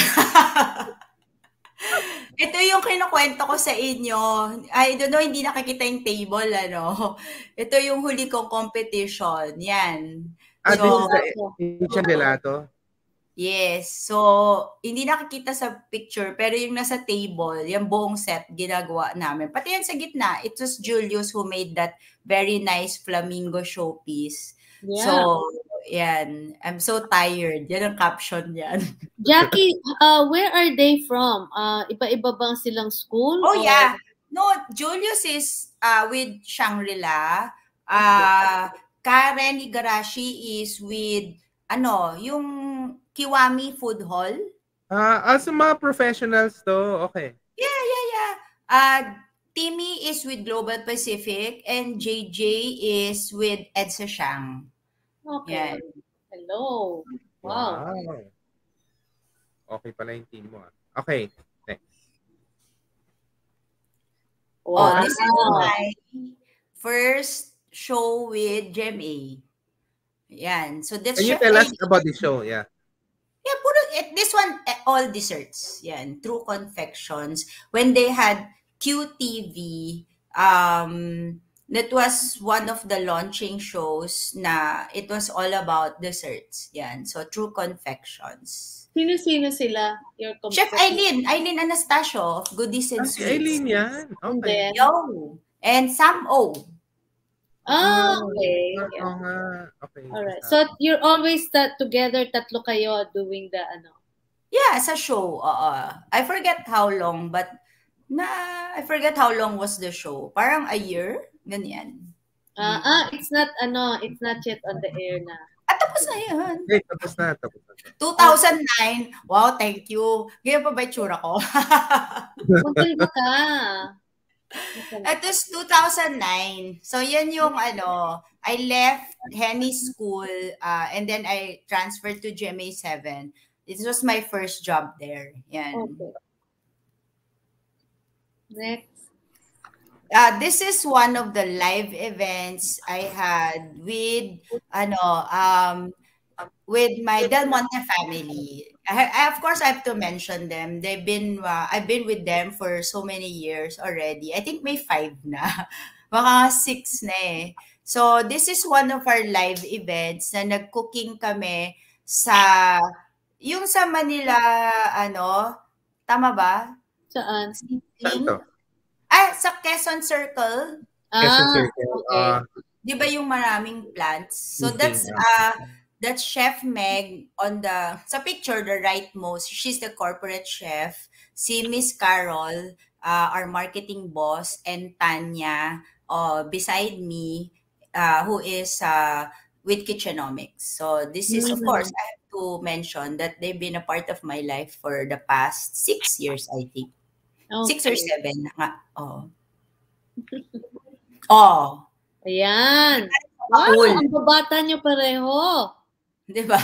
Ito yung kinukwento ko sa inyo. I don't know, hindi nakikita yung table, ano. Ito yung huli kong competition. Yan. Ah, this So, is the Asian Gelato. yes. So, hindi nakikita sa picture, pero yung nasa table, yung buong set, ginagawa namin. Pati yan sa gitna, it was Julius who made that very nice flamingo showpiece. Yeah. So, yan. I'm so tired. Yan ang caption yan. Jackie, uh, where are they from? Uh, iba-iba bang silang school? Oh, or... yeah. No, Julius is uh, with Shangri-La. Uh, Karen Igarashi is with, ano, yung Kiwami Food Hall. Ah, uh, as mga professionals to, okay. Yeah, yeah, yeah. Uh, Timmy is with Global Pacific and J J is with Edsa Shang. Okay. Yan. Hello. Wow. Wow. Okay pala yung team mo. Ah. Okay, next. Wow. Oh, this is my first show with G M A. Yan. So that's Can you Chef tell us Eddie. about the show? Yeah. Yeah, puro, eh, this one, eh, all desserts. Yan, True Confections. When they had Q T V, um, that was one of the launching shows na it was all about desserts. Yan, so True Confections. Sino-sino sila? Your Chef Eileen, Eileen Anastasio of Goodies and Ah, si Sweets. Eileen yan. And Okay. then, Yo! And Sam O. ah, Oh, okay. oo Yeah. nga. Okay. Alright. So, you're always that together, tatlo kayo doing the ano? Yeah, sa show. Uh, I forget how long, but na I forget how long was the show. Parang a year? Ganyan. Ah, ah, it's not ano, it's not yet on the air na. At tapos na yan. Okay, tapos na. Tapos na. two thousand nine. Wow, thank you. Ganyan pa ba yung tsura ko? Maganda ka. It was two thousand nine. So, yan yung ano, I left Henny School uh, and then I transferred to G M A seven. This was my first job there. Yan. Okay. Next. Uh, this is one of the live events I had with ano um with my Del Monte family. I, I, of course, I have to mention them. They've been uh, I've been with them for so many years already. I think may five na, baka six na eh. So this is one of our live events na nag-cooking kami sa yung sa Manila ano, tama ba? Saan? Saan to? Ah, sa Quezon Circle. Quezon Ah, Circle. okay. Ah, Di ba yung maraming plants? So Mhm. that's uh that's Chef Meg on the sa picture the rightmost. She's the corporate chef. Si Miss Carol, uh, our marketing boss, and Tanya uh, beside me, uh, who is uh, with Kitchenomics. So this is of Mhm. course I have to mention that they've been a part of my life for the past six years, I think. Six or Okay. seven na nga. Oh. Oh. Ayan. Wow, Cool. ang babata nyo pareho. Di ba?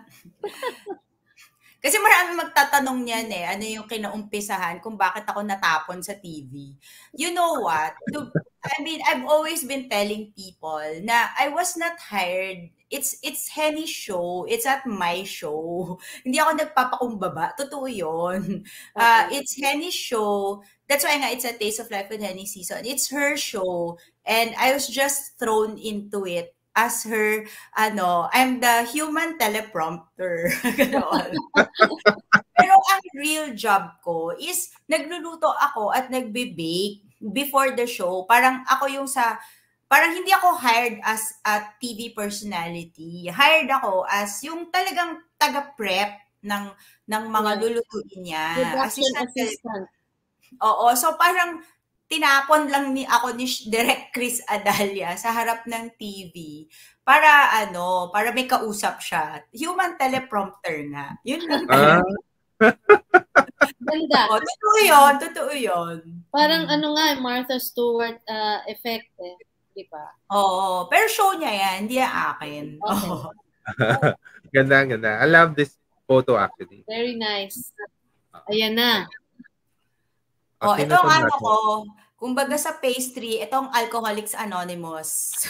Kasi marami magtatanong niyan eh, ano yung kinaumpisahan kung bakit ako natapon sa T V. You know what? To, I mean, I've always been telling people na I was not hired. It's it's Henny's show. It's not my show. Hindi ako nagpapakumbaba. Totoo yun. Uh, it's Henny's show. That's why nga it's a Taste of Life with Henny season. It's her show. And I was just thrown into it as her, ano, I'm the human teleprompter. Ganon. Pero ang real job ko is nagluluto ako at nagbe-bake before the show. Parang ako yung sa, parang hindi ako hired as a T V personality. Hired ako as yung talagang taga-prep ng ng mga Yeah. lulutuin niya. Production Assistant. assistant. Oo, so parang tinapon lang ni ako ni Direk Chris Adalia sa harap ng T V para ano, para may kausap siya. Human teleprompter nga. Yun lang ah, talaga. Ganda. Oo, totoo yun, totoo yun. Parang ano nga, Martha Stewart uh, effect eh. Di ba? Oo, pero show niya yan, hindi yan akin. Okay. Oo. ganda, ganda. I love this photo actually. Very nice. Ayan na. Oh, Okay, ito ang ano natin. ko, kumbaga sa pastry, itong Alcoholics Anonymous.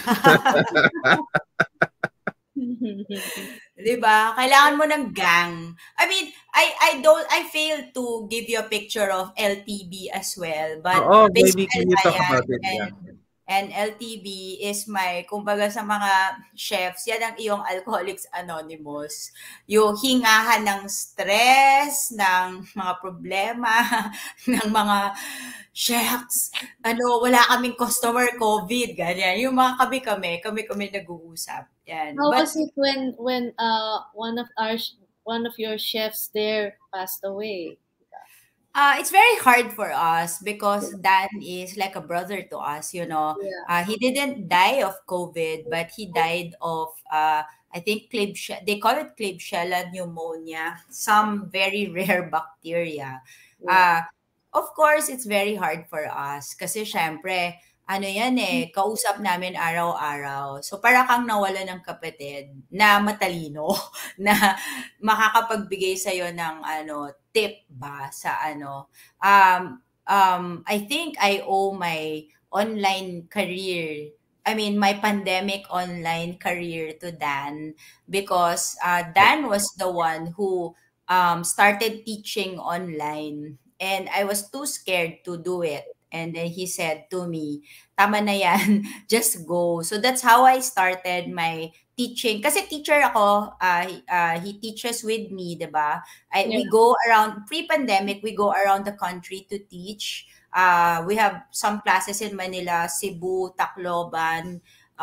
Di ba? Kailangan mo ng gang. I mean, I I don't I failed to give you a picture of L T B as well, but Oo, based maybe can on you talk Ayan about it? and Yeah. And L T B is my, kumbaga sa mga chefs, yan ang iyong Alcoholics Anonymous. Yung hingahan ng stress, ng mga problema, ng mga shucks, ano, wala kaming customer, COVID, ganyan. Yung mga kami-kami, kami-kami nag-uusap. Yan. How But, was it when when uh one of our one of your chefs there passed away? Uh, it's very hard for us because Dan is like a brother to us, you know. Yeah. Uh, he didn't die of COVID, but he died of, uh, I think, Klebsiella, they call it Klebsiella pneumonia, some very rare bacteria. Uh, of course, it's very hard for us kasi syempre, ano yan eh, kausap namin araw-araw. So, para kang nawala ng kapatid na matalino, na makakapagbigay sa'yo ng ano, tip ba sa ano. Um, um, I think I owe my online career, I mean, my pandemic online career to Dan because uh, Dan was the one who um, started teaching online and I was too scared to do it. And then he said to me, tama na yan, just go. So that's how I started my teaching. Kasi teacher ako, uh, uh, he teaches with me, diba? I, Yeah. We go around, pre-pandemic, we go around the country to teach. Uh, we have some classes in Manila, Cebu, Tacloban,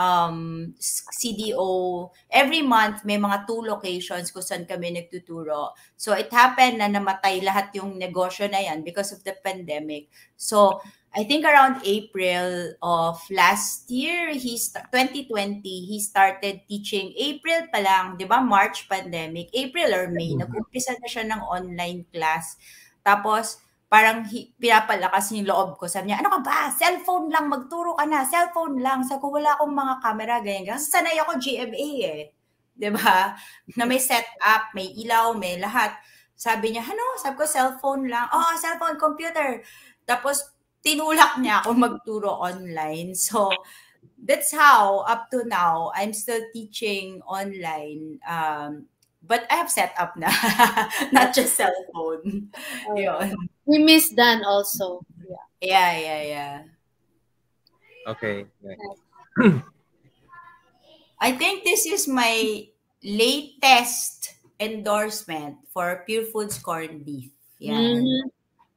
um, C D O. Every month, may mga two locations kung saan kami nagtuturo. So it happened na namatay lahat yung negosyo na yan because of the pandemic. So I think around April of last year, he st- twenty twenty, he started teaching. April pa lang, di ba? March pandemic. April or May, nag-umpisa na siya ng online class. Tapos, parang hi- pinapalakas yung loob ko. Sabi niya, ano ka ba? Cellphone lang, magturo ka na. Cellphone lang. Sabi ko, wala akong mga camera, ganyan. Kasi sanay ako G M A eh. Di ba? Na may setup, may ilaw, may lahat. Sabi niya, ano? Sabi ko, cellphone lang. Oh, cellphone, computer. Tapos, tinulak niya ako magturo online. So, that's how, up to now, I'm still teaching online. Um, but I have set up na. Not just cellphone. Yun. We miss Dan also. Yeah. Yeah, yeah, yeah. Okay. Right. I think this is my latest endorsement for PUrefoods Corned Beef. Yeah. Mhm.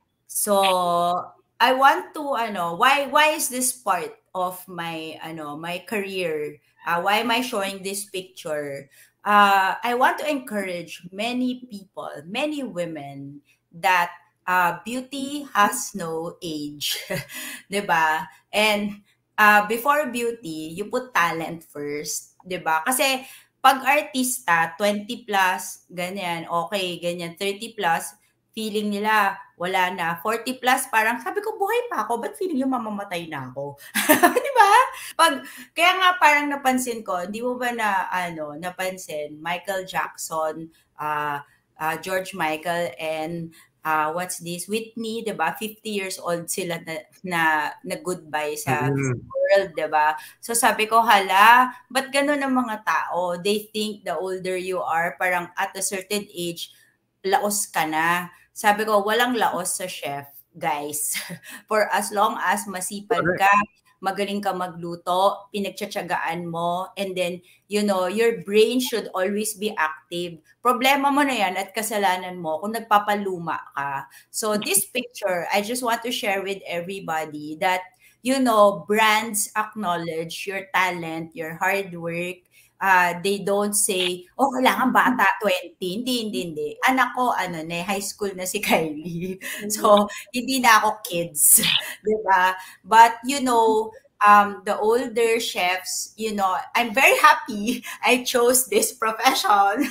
So, I want to ano, why why is this part of my ano, my career? Uh, why am I showing this picture? Uh, I want to encourage many people, many women that uh, beauty has no age, 'di ba? And uh, before beauty, you put talent first, 'di ba? Kasi pag artista, twenty plus, ganyan, okay, ganyan, thirty plus, feeling nila wala na. forty plus, parang sabi ko, buhay pa ako, ba't feeling yung mamamatay na ako? Di ba? Pag, kaya nga parang napansin ko, hindi mo ba na, ano, napansin, Michael Jackson, uh, uh, George Michael, and uh, what's this, Whitney, di ba? fifty years old sila na, na, na goodbye sa Mhm. world, di ba? So sabi ko, hala, ba't ganun ang mga tao? They think the older you are, parang at a certain age, laos ka na. Sabi ko, walang laos sa chef, guys. For as long as masipag ka, magaling ka magluto, pinagtsatsagaan mo, and then, you know, your brain should always be active. Problema mo na yan at kasalanan mo kung nagpapaluma ka. So this picture, I just want to share with everybody that, you know, brands acknowledge your talent, your hard work. Uh, they don't say, oh, kailangan bata, twenty. Hindi, hindi, hindi. Anak ko, ano na, high school na si Kylie. So, hindi na ako kids. Diba? But, you know, um, the older chefs, you know, I'm very happy I chose this profession.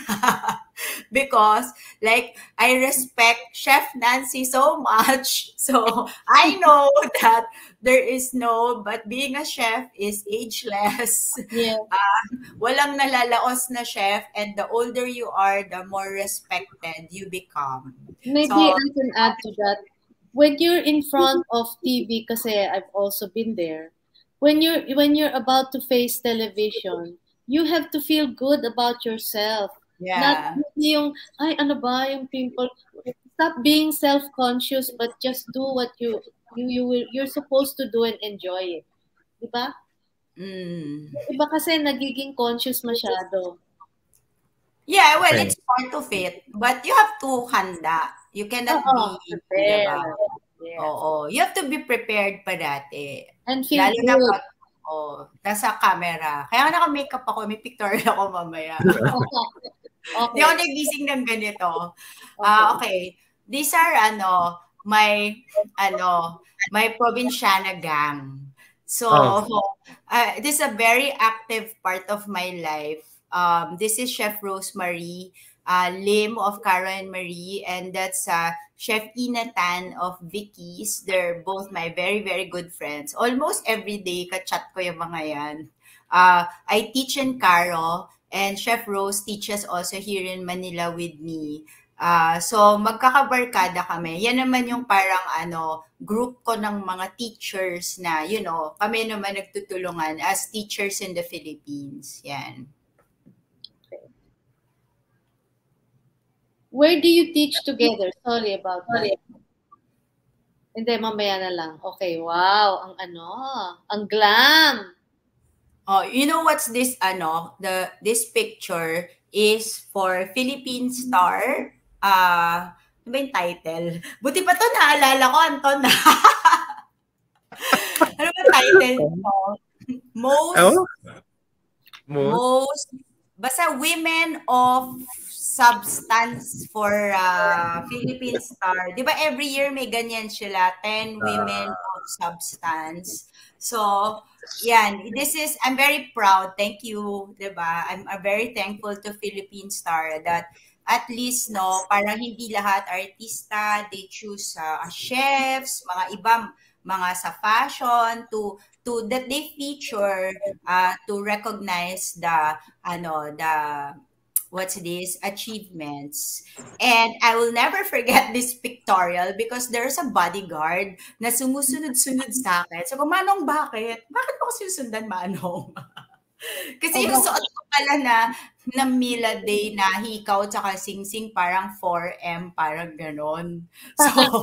Because, like, I respect Chef Nancy so much. So, I know that there is no, but being a chef is ageless. Yeah. Uh, walang nalalaos na chef, and the older you are, the more respected you become. Maybe So, I can add to that. When you're in front of T V, kasi I've also been there. When you're when you're about to face television, you have to feel good about yourself. yeah. Not yung, ay, ano ba, yung pimple. Stop being self-conscious, but just do what you you you will you're supposed to do and enjoy it. Di ba? Mm. Iba kasi nagiging conscious masyado. Yeah, well, Okay. it's part of it. But you have to handa. You cannot Oo, be, prepare. diba? Yes. Oo. You have to be prepared parati. And feel Lalo na good. pag, oh, nasa camera. Kaya nga naka-makeup ako, may pictorial ako mamaya. Hindi Okay. ako nagising ng ganito. Okay. Ah, okay. These are, ano, my, ano, my probinsyana gang. So, Oh. uh, this is a very active part of my life. Um, this is Chef Rosemary uh, Lim of Caro and Marie, and that's uh, Chef Ina Tan of Vicky's. They're both my very, very good friends. Almost every day, ka-chat ko yung mga yan. Uh, I teach in Caro, and Chef Rose teaches also here in Manila with me. Ah, so magkakabarkada kami. Yan naman yung parang ano, group ko ng mga teachers na, you know, kami naman nagtutulungan as teachers in the Philippines. Yan. Where do you teach together? Sorry about that. Hindi, mamaya na lang. Okay, wow. Ang ano, ang glam. Oh, you know what's this ano, the this picture is for Philippine Star. Ah, uh, ano ba yung title? Buti pa to naalala ko, Anton. Ano ba title nito? Most Oh? Most? most basta women of substance for uh, Philippine Star. Di ba every year may ganyan sila, ten women of substance. So, yan, this is, I'm very proud. Thank you, di ba? I'm, I'm very thankful to Philippine Star that at least, no, parang hindi lahat artista, they choose uh, chefs, mga ibang, mga sa fashion, to to that they feature uh, to recognize the ano the what's this achievements. And I will never forget this pictorial because there's a bodyguard na sumusunod-sunod sa akin. So, Manong, bakit? Bakit mo ko sinusundan, Manong? Kasi yung suot ko pala na na Mila Day na hikaw tsaka sing-sing parang four M, parang ganon. So,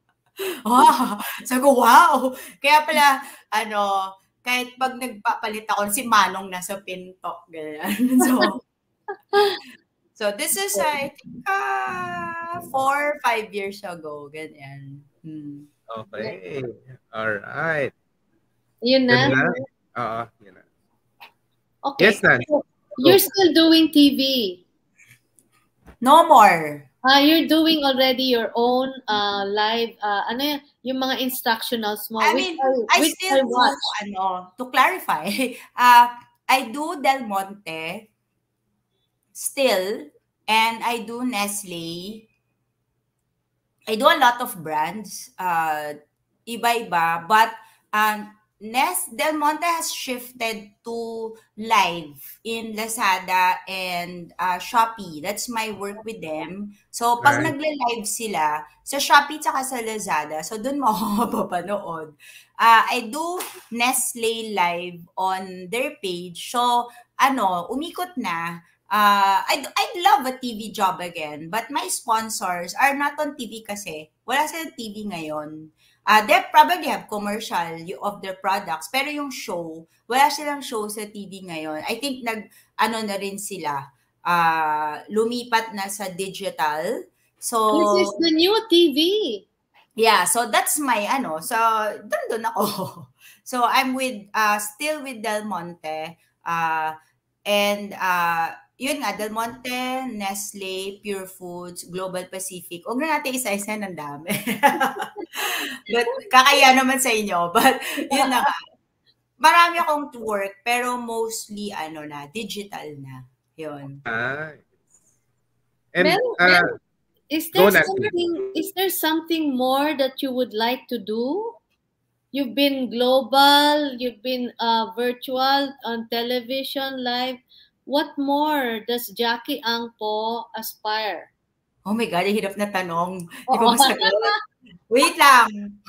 ah, sabi ko, wow! Kaya pala, ano, kahit pag nagpapalit ako, si Manong nasa pinto. Ganyan. So, so this is, I think, uh, four, five years ago. Ganyan. Hmm. Okay. All right. Yun na? Yun na? Oo, yun na. Okay. Yes, Nan. So, you're still doing T V. No more. Ah, you're doing already your own uh, live, uh, ano yan, yung mga instructionals mo. I which mean, I, I which still I do, watch. ano, to clarify, uh, I do Del Monte still, and I do Nestle. I do a lot of brands, uh, iba-iba, but um, Nes Del Monte has shifted to live in Lazada and uh, Shopee. That's my work with them. So, pag Right. nagle-live sila, sa Shopee tsaka sa Lazada, so dun mo ako mapapanood. Uh, I do Nestle live on their page. So, ano, umikot na. Uh, I'd, I'd love a T V job again, but my sponsors are not on T V kasi. Wala silang T V ngayon. Uh, they probably have commercial of their products, pero yung show, wala silang show sa T V ngayon. I think nag, ano na rin sila, uh, lumipat na sa digital. So, This is the new T V. Yeah, so that's my, ano, so, dun dun ako. So, I'm with, uh, still with Del Monte, uh, and, uh, yun nga, Del Monte, Nestle, PUrefoods, Global Pacific. Huwag na natin isa-isa, ng dami. But, kakaya naman sa inyo. But, yun na nga. Marami akong work, pero mostly, ano na, digital na. Yun. Nice. And, Mel, uh, Mel, is there go na. something, is there something more that you would like to do? You've been global, you've been uh, virtual, on television, live. What more does Jackie Ang po aspire? Oh my God, ang hirap na tanong. Hindi ko masagot. Wait lang.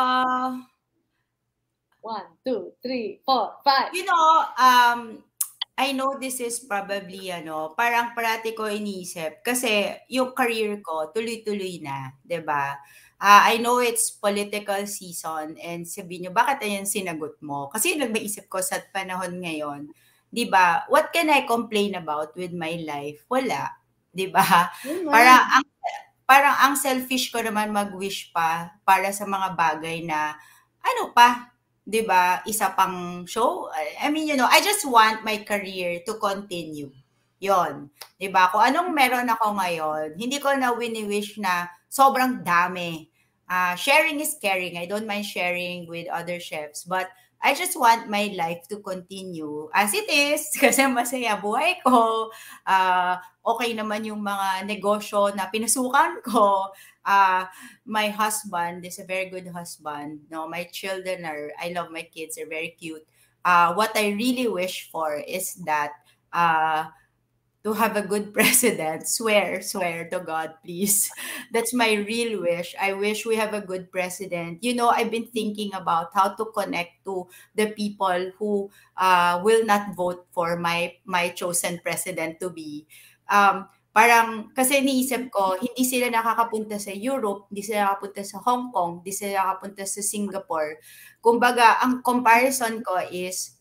Uh, One, two, three, four, five. you know, um, I know this is probably ano, parang parati ko iniisip kasi yung career ko tuloy-tuloy na, 'di ba? Ah, I know it's political season and sabihin niyo, bakit ayan sinagot mo? Kasi yung nagmaisip ko sa panahon ngayon, 'di ba? What can I complain about with my life? Wala, 'di ba? Para Naman. ang parang ang selfish ko naman mag-wish pa para sa mga bagay na ano pa, 'di ba, isa pang show. I I mean, you know, I just want my career to continue. 'Yon, 'di ba? Kung anong meron ako ngayon, hindi ko na wini-wish na sobrang dami. Ah, sharing is caring. I don't mind sharing with other chefs, but I just want my life to continue as it is kasi masaya buhay ko. Ah, okay naman yung mga negosyo na pinasukan ko. Ah, my husband is a very good husband. No, my children are, I love my kids, they're very cute. Uh, what I really wish for is that uh, to have a good president. Swear, swear to God, please. That's my real wish. I wish we have a good president. You know, I've been thinking about how to connect to the people who uh, will not vote for my my chosen president to be. Um, parang, kasi niisip ko, hindi sila nakakapunta sa Europe, hindi sila nakakapunta sa Hong Kong, hindi sila nakakapunta sa Singapore. Kumbaga, ang comparison ko is,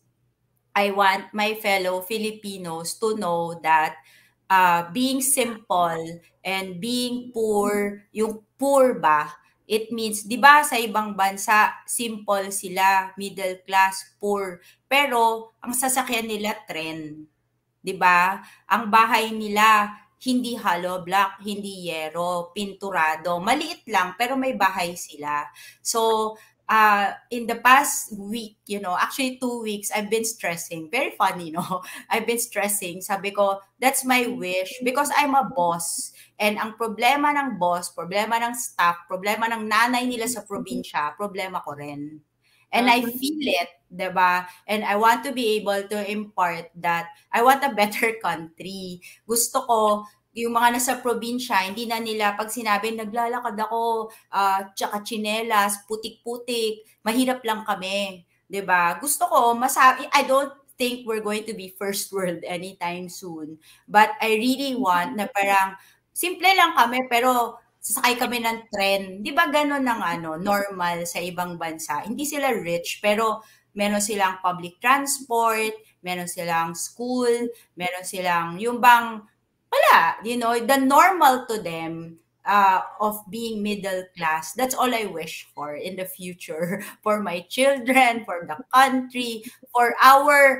I want my fellow Filipinos to know that uh, being simple and being poor, yung poor ba, it means, di ba sa ibang bansa, simple sila, middle class, poor. Pero, ang sasakyan nila, trend. Di ba? Ang bahay nila, hindi hollow block, hindi yero, pinturado. Maliit lang, pero may bahay sila. So, uh, in the past week, you know, actually two weeks, I've been stressing. Very funny, no? I've been stressing. Sabi ko, that's my wish because I'm a boss. And ang problema ng boss, problema ng staff, problema ng nanay nila sa probinsya, problema ko rin. And I feel it, diba? And I want to be able to impart that I want a better country. Gusto ko, yung mga nasa probinsya, hindi na nila, pag sinabi, naglalakad ako, uh, tsaka tsinelas, putik-putik, mahirap lang kami. 'Di ba? Gusto ko, masabi, I don't think we're going to be first world anytime soon. But I really want na parang, simple lang kami, pero sasakay kami ng tren. 'Di ba ganun ng ano, normal sa ibang bansa? Hindi sila rich, pero meron silang public transport, meron silang school, meron silang, yung bang, wala, you know, the normal to them uh, of being middle class. That's all I wish for in the future, for my children, for the country, for our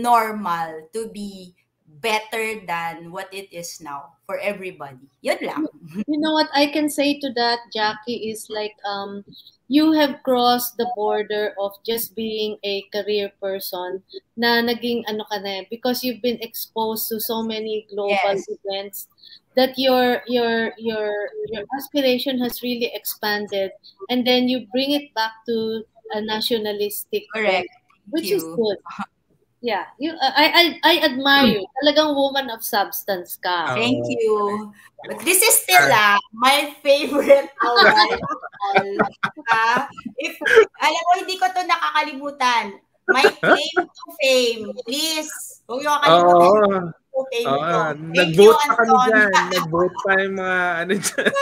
normal to be better than what it is now for everybody. Yun lang. You know what I can say to that, Jackie, is like um you have crossed the border of just being a career person na naging ano ka na, because you've been exposed to so many global Yes. events that your your your your aspiration has really expanded, and then you bring it back to a nationalistic Correct. way, which is you. good. Yeah, you I I I admire you. Talagang woman of substance ka. Thank Oo. you. But this is still ah, my favorite award of all. Ah, if, alam mo, hindi ko to nakakalimutan. My claim to fame. Please, huwag niyo kakalimutan Oo. yung claim to fame ko. Oo. Thank you, Nag-vote pa kami Anton. dyan. Nag-vote pa yung mga ano dyan.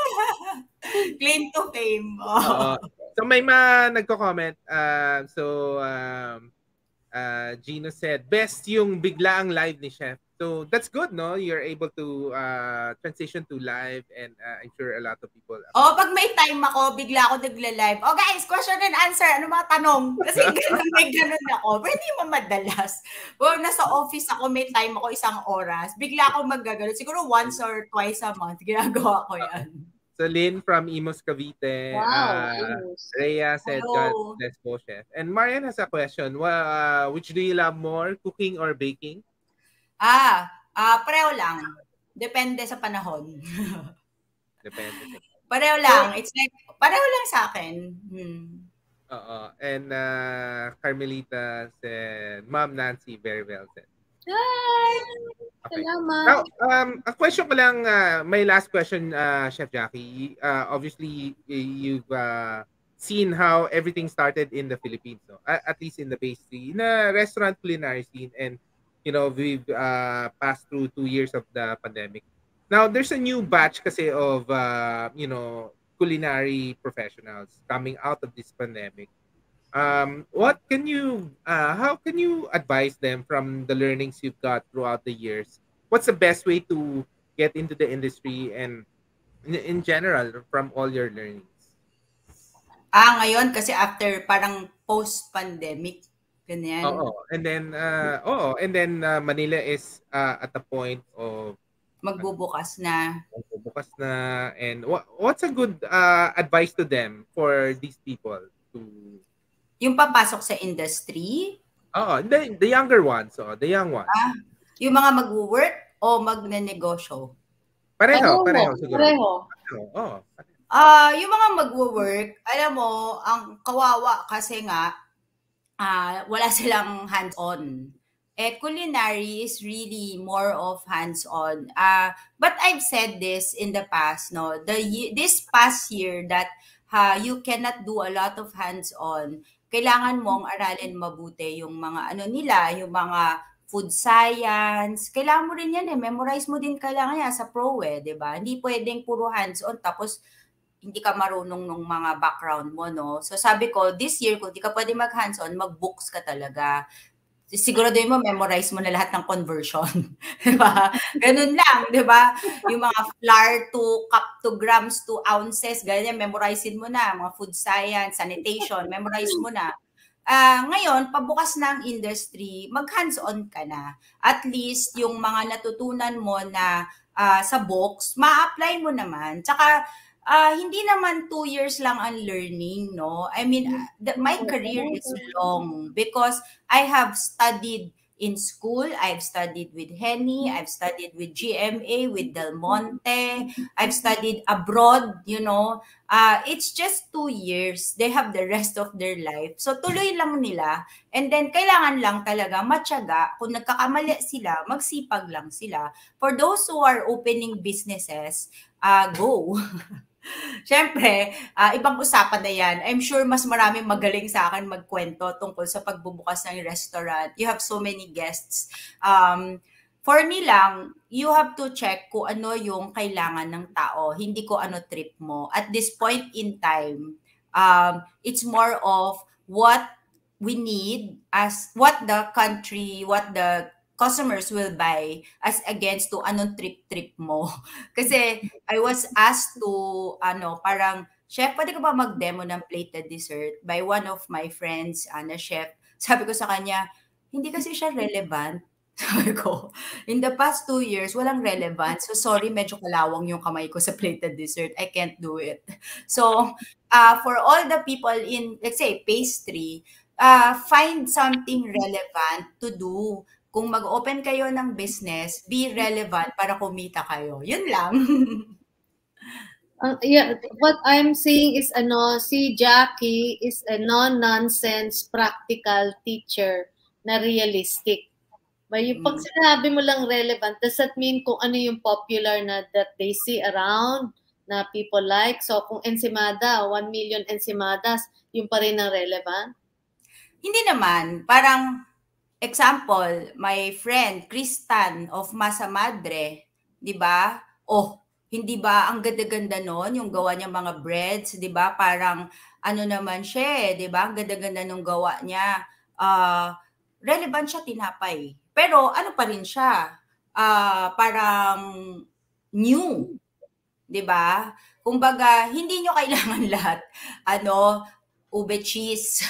Claim to fame. Oo. Oh. So may mga nagko-comment. Uh, so um, uh, Gino said, best yung bigla ang live ni Chef. So that's good, no? You're able to uh, transition to live, and uh, I'm sure a lot of people. Oh, pag may time ako, bigla ako nagla-live. Oh guys, question and answer. Ano mga tanong? Kasi ganun, may ganun ako. Pero hindi mo madalas. Well, nasa office ako, may time ako isang oras. Bigla ako maggagano. Siguro once or twice a month, ginagawa ko yan. So Lynn from Imos Cavite. Wow. Uh, Rhea said, Hello. God bless po, Chef. And Marian has a question. Well, uh, which do you love more, cooking or baking? Ah, ah, pareho lang. Depende sa panahon. Depende. Pareho lang. It's like, pareho lang sa akin. Hmm. Oo. And uh, Carmelita said, Ma'am Nancy, very well said. Hi! Okay. Salamat. Now, um, a question ko lang, uh, my last question, uh, Chef Jackie. Uh, obviously, you've uh, seen how everything started in the Philippines, no? At, at least in the pastry, in a restaurant culinary scene. And you know, we've uh, passed through two years of the pandemic. Now, there's a new batch kasi of, uh, you know, culinary professionals coming out of this pandemic. Um, what can you, uh, how can you advise them from the learnings you've got throughout the years? What's the best way to get into the industry and in, in general from all your learnings? Ah, ngayon kasi after parang post-pandemic, ganyan. Oo, and then, uh, oo, and then uh, Manila is uh, at the point of ano, Magbubukas na. bukas na, and what what's a good uh, advice to them for these people to Yung papasok sa industry, oh the, the younger ones, oh, the young ones. ah, yung mga magwo-work o magnenegosyo? Pareho, Pareho, pareho siguro. pareho. Pareho, oh. Ah, yung mga magwo-work, alam mo, ang kawawa kasi nga, ah, wala silang hands-on. Eh, culinary is really more of hands-on. Ah, but I've said this in the past, no, the ye- this past year that ha, you cannot do a lot of hands-on. Kailangan mong aralin mabuti yung mga ano nila, yung mga food science. Kailangan mo rin yan eh. Memorize mo din kailangan yan sa pro eh, di ba? Hindi pwedeng puro hands-on tapos hindi ka marunong nung mga background mo, no? So sabi ko, this year, kung di ka pwede mag-hands-on, mag-books ka talaga. Siguraduhin mo, memorize mo na lahat ng conversion. Di ba? Ganun lang, di ba? Yung mga flour to cup to grams to ounces, ganyan, memorizein mo na. Mga food science, sanitation, memorize mo na. Ah, ngayon, pabukas ng industry, mag-hands-on ka na. At least, yung mga natutunan mo na ah, sa books, ma-apply mo naman. Tsaka, ah, hindi naman two years lang ang learning, no? I mean, ah, the- my career is long because I have studied in school. I've studied with Henny. I've studied with G M A, with Del Monte. I've studied abroad, you know. Uh, it's just two years. They have the rest of their life. So, tuloy lang nila. And then, kailangan lang talaga matyaga. Kung nagkakamali sila, magsipag lang sila. For those who are opening businesses, uh, go. Siyempre, ah, ibang usapan na yan. I'm sure mas maraming magaling sa akin magkwento tungkol sa pagbubukas ng restaurant. You have so many guests. Um, for me lang, you have to check kung ano yung kailangan ng tao, hindi ko ano trip mo. At this point in time, um, it's more of what we need as what the country, what the customers will buy as against to anong trip-trip mo. Kasi I was asked to, ano, parang, chef, pwede ka ba mag-demo ng plated dessert by one of my friends, ano, chef. Sabi ko sa kanya, hindi kasi siya relevant. Sabi ko, in the past two years, walang relevant. So, sorry, medyo kalawang yung kamay ko sa plated dessert. I can't do it. So, uh, for all the people in, let's say, pastry, uh, find something relevant to do. Kung mag-open kayo ng business, be relevant para kumita kayo. Yun lang. Uh, yeah, what I'm saying is ano, si Jackie is a non-nonsense practical teacher na realistic. May yung pag Mm. sinabi mo lang relevant, does that mean kung ano yung popular na that they see around, na people like? So kung ensimada, one million ensimadas, yung pa rin ang relevant? Hindi naman. Parang, example, my friend, Kristan of Masa Madre, di ba? Oh, hindi ba ang ganda-ganda nun, yung gawa niya mga breads, di ba? Parang, ano naman siya, di ba? Ang ganda-ganda nung gawa niya. Uh, relevant siya, tinapay. Pero, ano pa rin siya? Uh, parang new, di ba? Kumbaga, hindi nyo kailangan lahat, ano, ube cheese.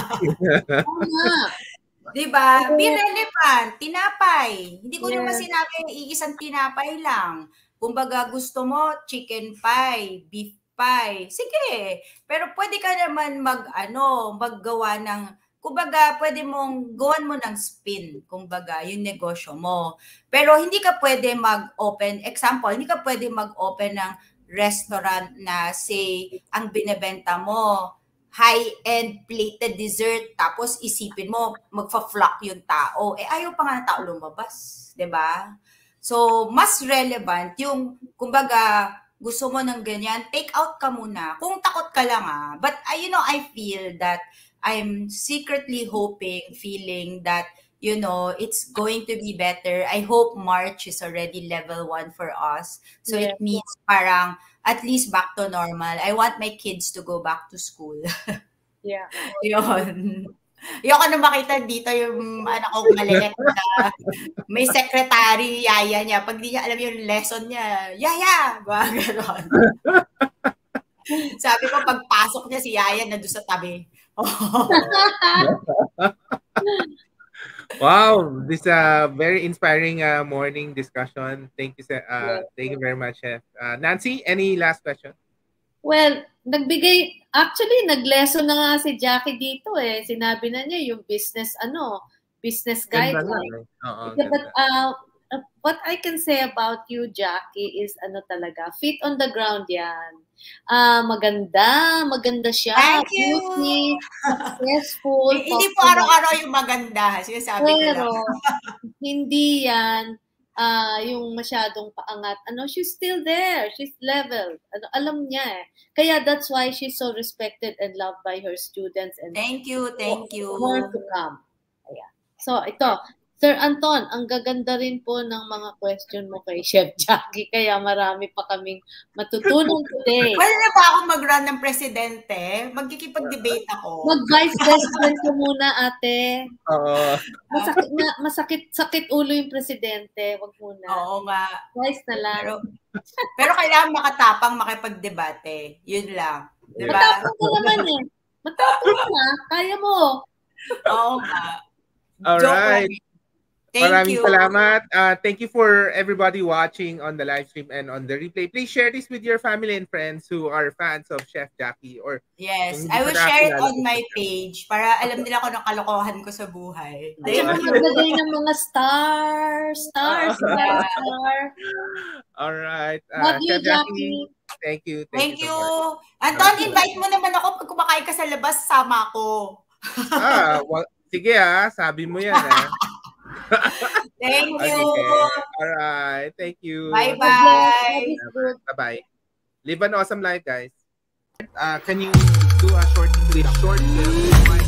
Tama. Diba? Be relevant. Tinapay. Hindi ko naman Yes. sinabi iisang tinapay lang. Kumbaga gusto mo chicken pie, beef pie. Sige. Pero pwede ka naman mag ano, maggawa ng kumbaga pwede mong gawan mo ng spin, kumbaga yung negosyo mo. Pero hindi ka pwede mag-open, example, hindi ka pwede mag-open ng restaurant na say ang binebenta mo high-end plated dessert, tapos isipin mo, magfa-flock yung tao. Eh, ayaw pa nga ng tao lumabas. Diba? So, mas relevant yung, kumbaga, gusto mo ng ganyan, take out ka muna. Kung takot ka lang ah. But, uh, you know, I feel that I'm secretly hoping, feeling that you know, it's going to be better. I hope March is already level one for us. So Yeah. it means parang at least back to normal. I want my kids to go back to school. Yeah. Yun. Ayoko na makita dito yung anak kong maliit na may secretary, yaya niya. Pag di niya alam yung lesson niya, yaya! Ba, gano'n. Sabi ko, pagpasok niya si yaya na doon sa tabi. Wow, this is a very inspiring uh, morning discussion. Thank you, sir. Uh, Yeah. thank you very much, Chef. Uh, Nancy, any last question? Well, nagbigay, actually, nag-lesson na nga si Jackie dito eh. Sinabi na niya yung business, ano, business Ganda nga, guideline. eh. Oo, Yeah, but ganda. uh, uh, what I can say about you, Jackie, is ano talaga, feet on the ground yan. Ah, maganda, maganda siya. Thank you! Beauty, successful, Eh, hindi po popular. araw-araw yung maganda. Sinasabi ko lang. Pero, hindi yan ah yung masyadong paangat. Ano, she's still there. She's level. Ano, alam niya eh. Kaya that's why she's so respected and loved by her students and Thank you, thank you. more to come. Ayan. So, ito. Sir Anton, ang gaganda rin po ng mga question mo kay Chef Jackie. Kaya marami pa kaming matutunan today. Pwede na ba ako mag-run ng presidente? Magkikipag-debate ako. Mag-vice president ko muna, ate. Oo. Masakit, na, masakit sakit ulo yung presidente. Wag muna. Oo nga. Vice na lang. Pero, pero kailangan makatapang makipag-debate. Yun lang. Diba? Matapang ka naman eh. Matapang ka na. Kaya mo. Oo nga. Alright. Joke. Thank Maraming you. salamat. Uh, thank you for everybody watching on the live stream and on the replay. Please share this with your family and friends who are fans of Chef Jackie. Or Yes, kung hindi I will pa share it nakakilala on ko my siya. page para alam nila kung anong kalokohan ko sa buhay. At saka maglagay ng mga stars. Stars. Yeah. Star. Alright. Uh, Love you, Chef Jackie. Thank you. Thank so you. much. Anton, invite mo naman ako pag kumakain ka sa labas, sama ko. Ah, well, sige ah. Sabi mo yan ah. Thank you. Okay. Alright. Thank you. Bye-bye. Bye-bye. Live an awesome life, guys. Uh, can you do a short, short film?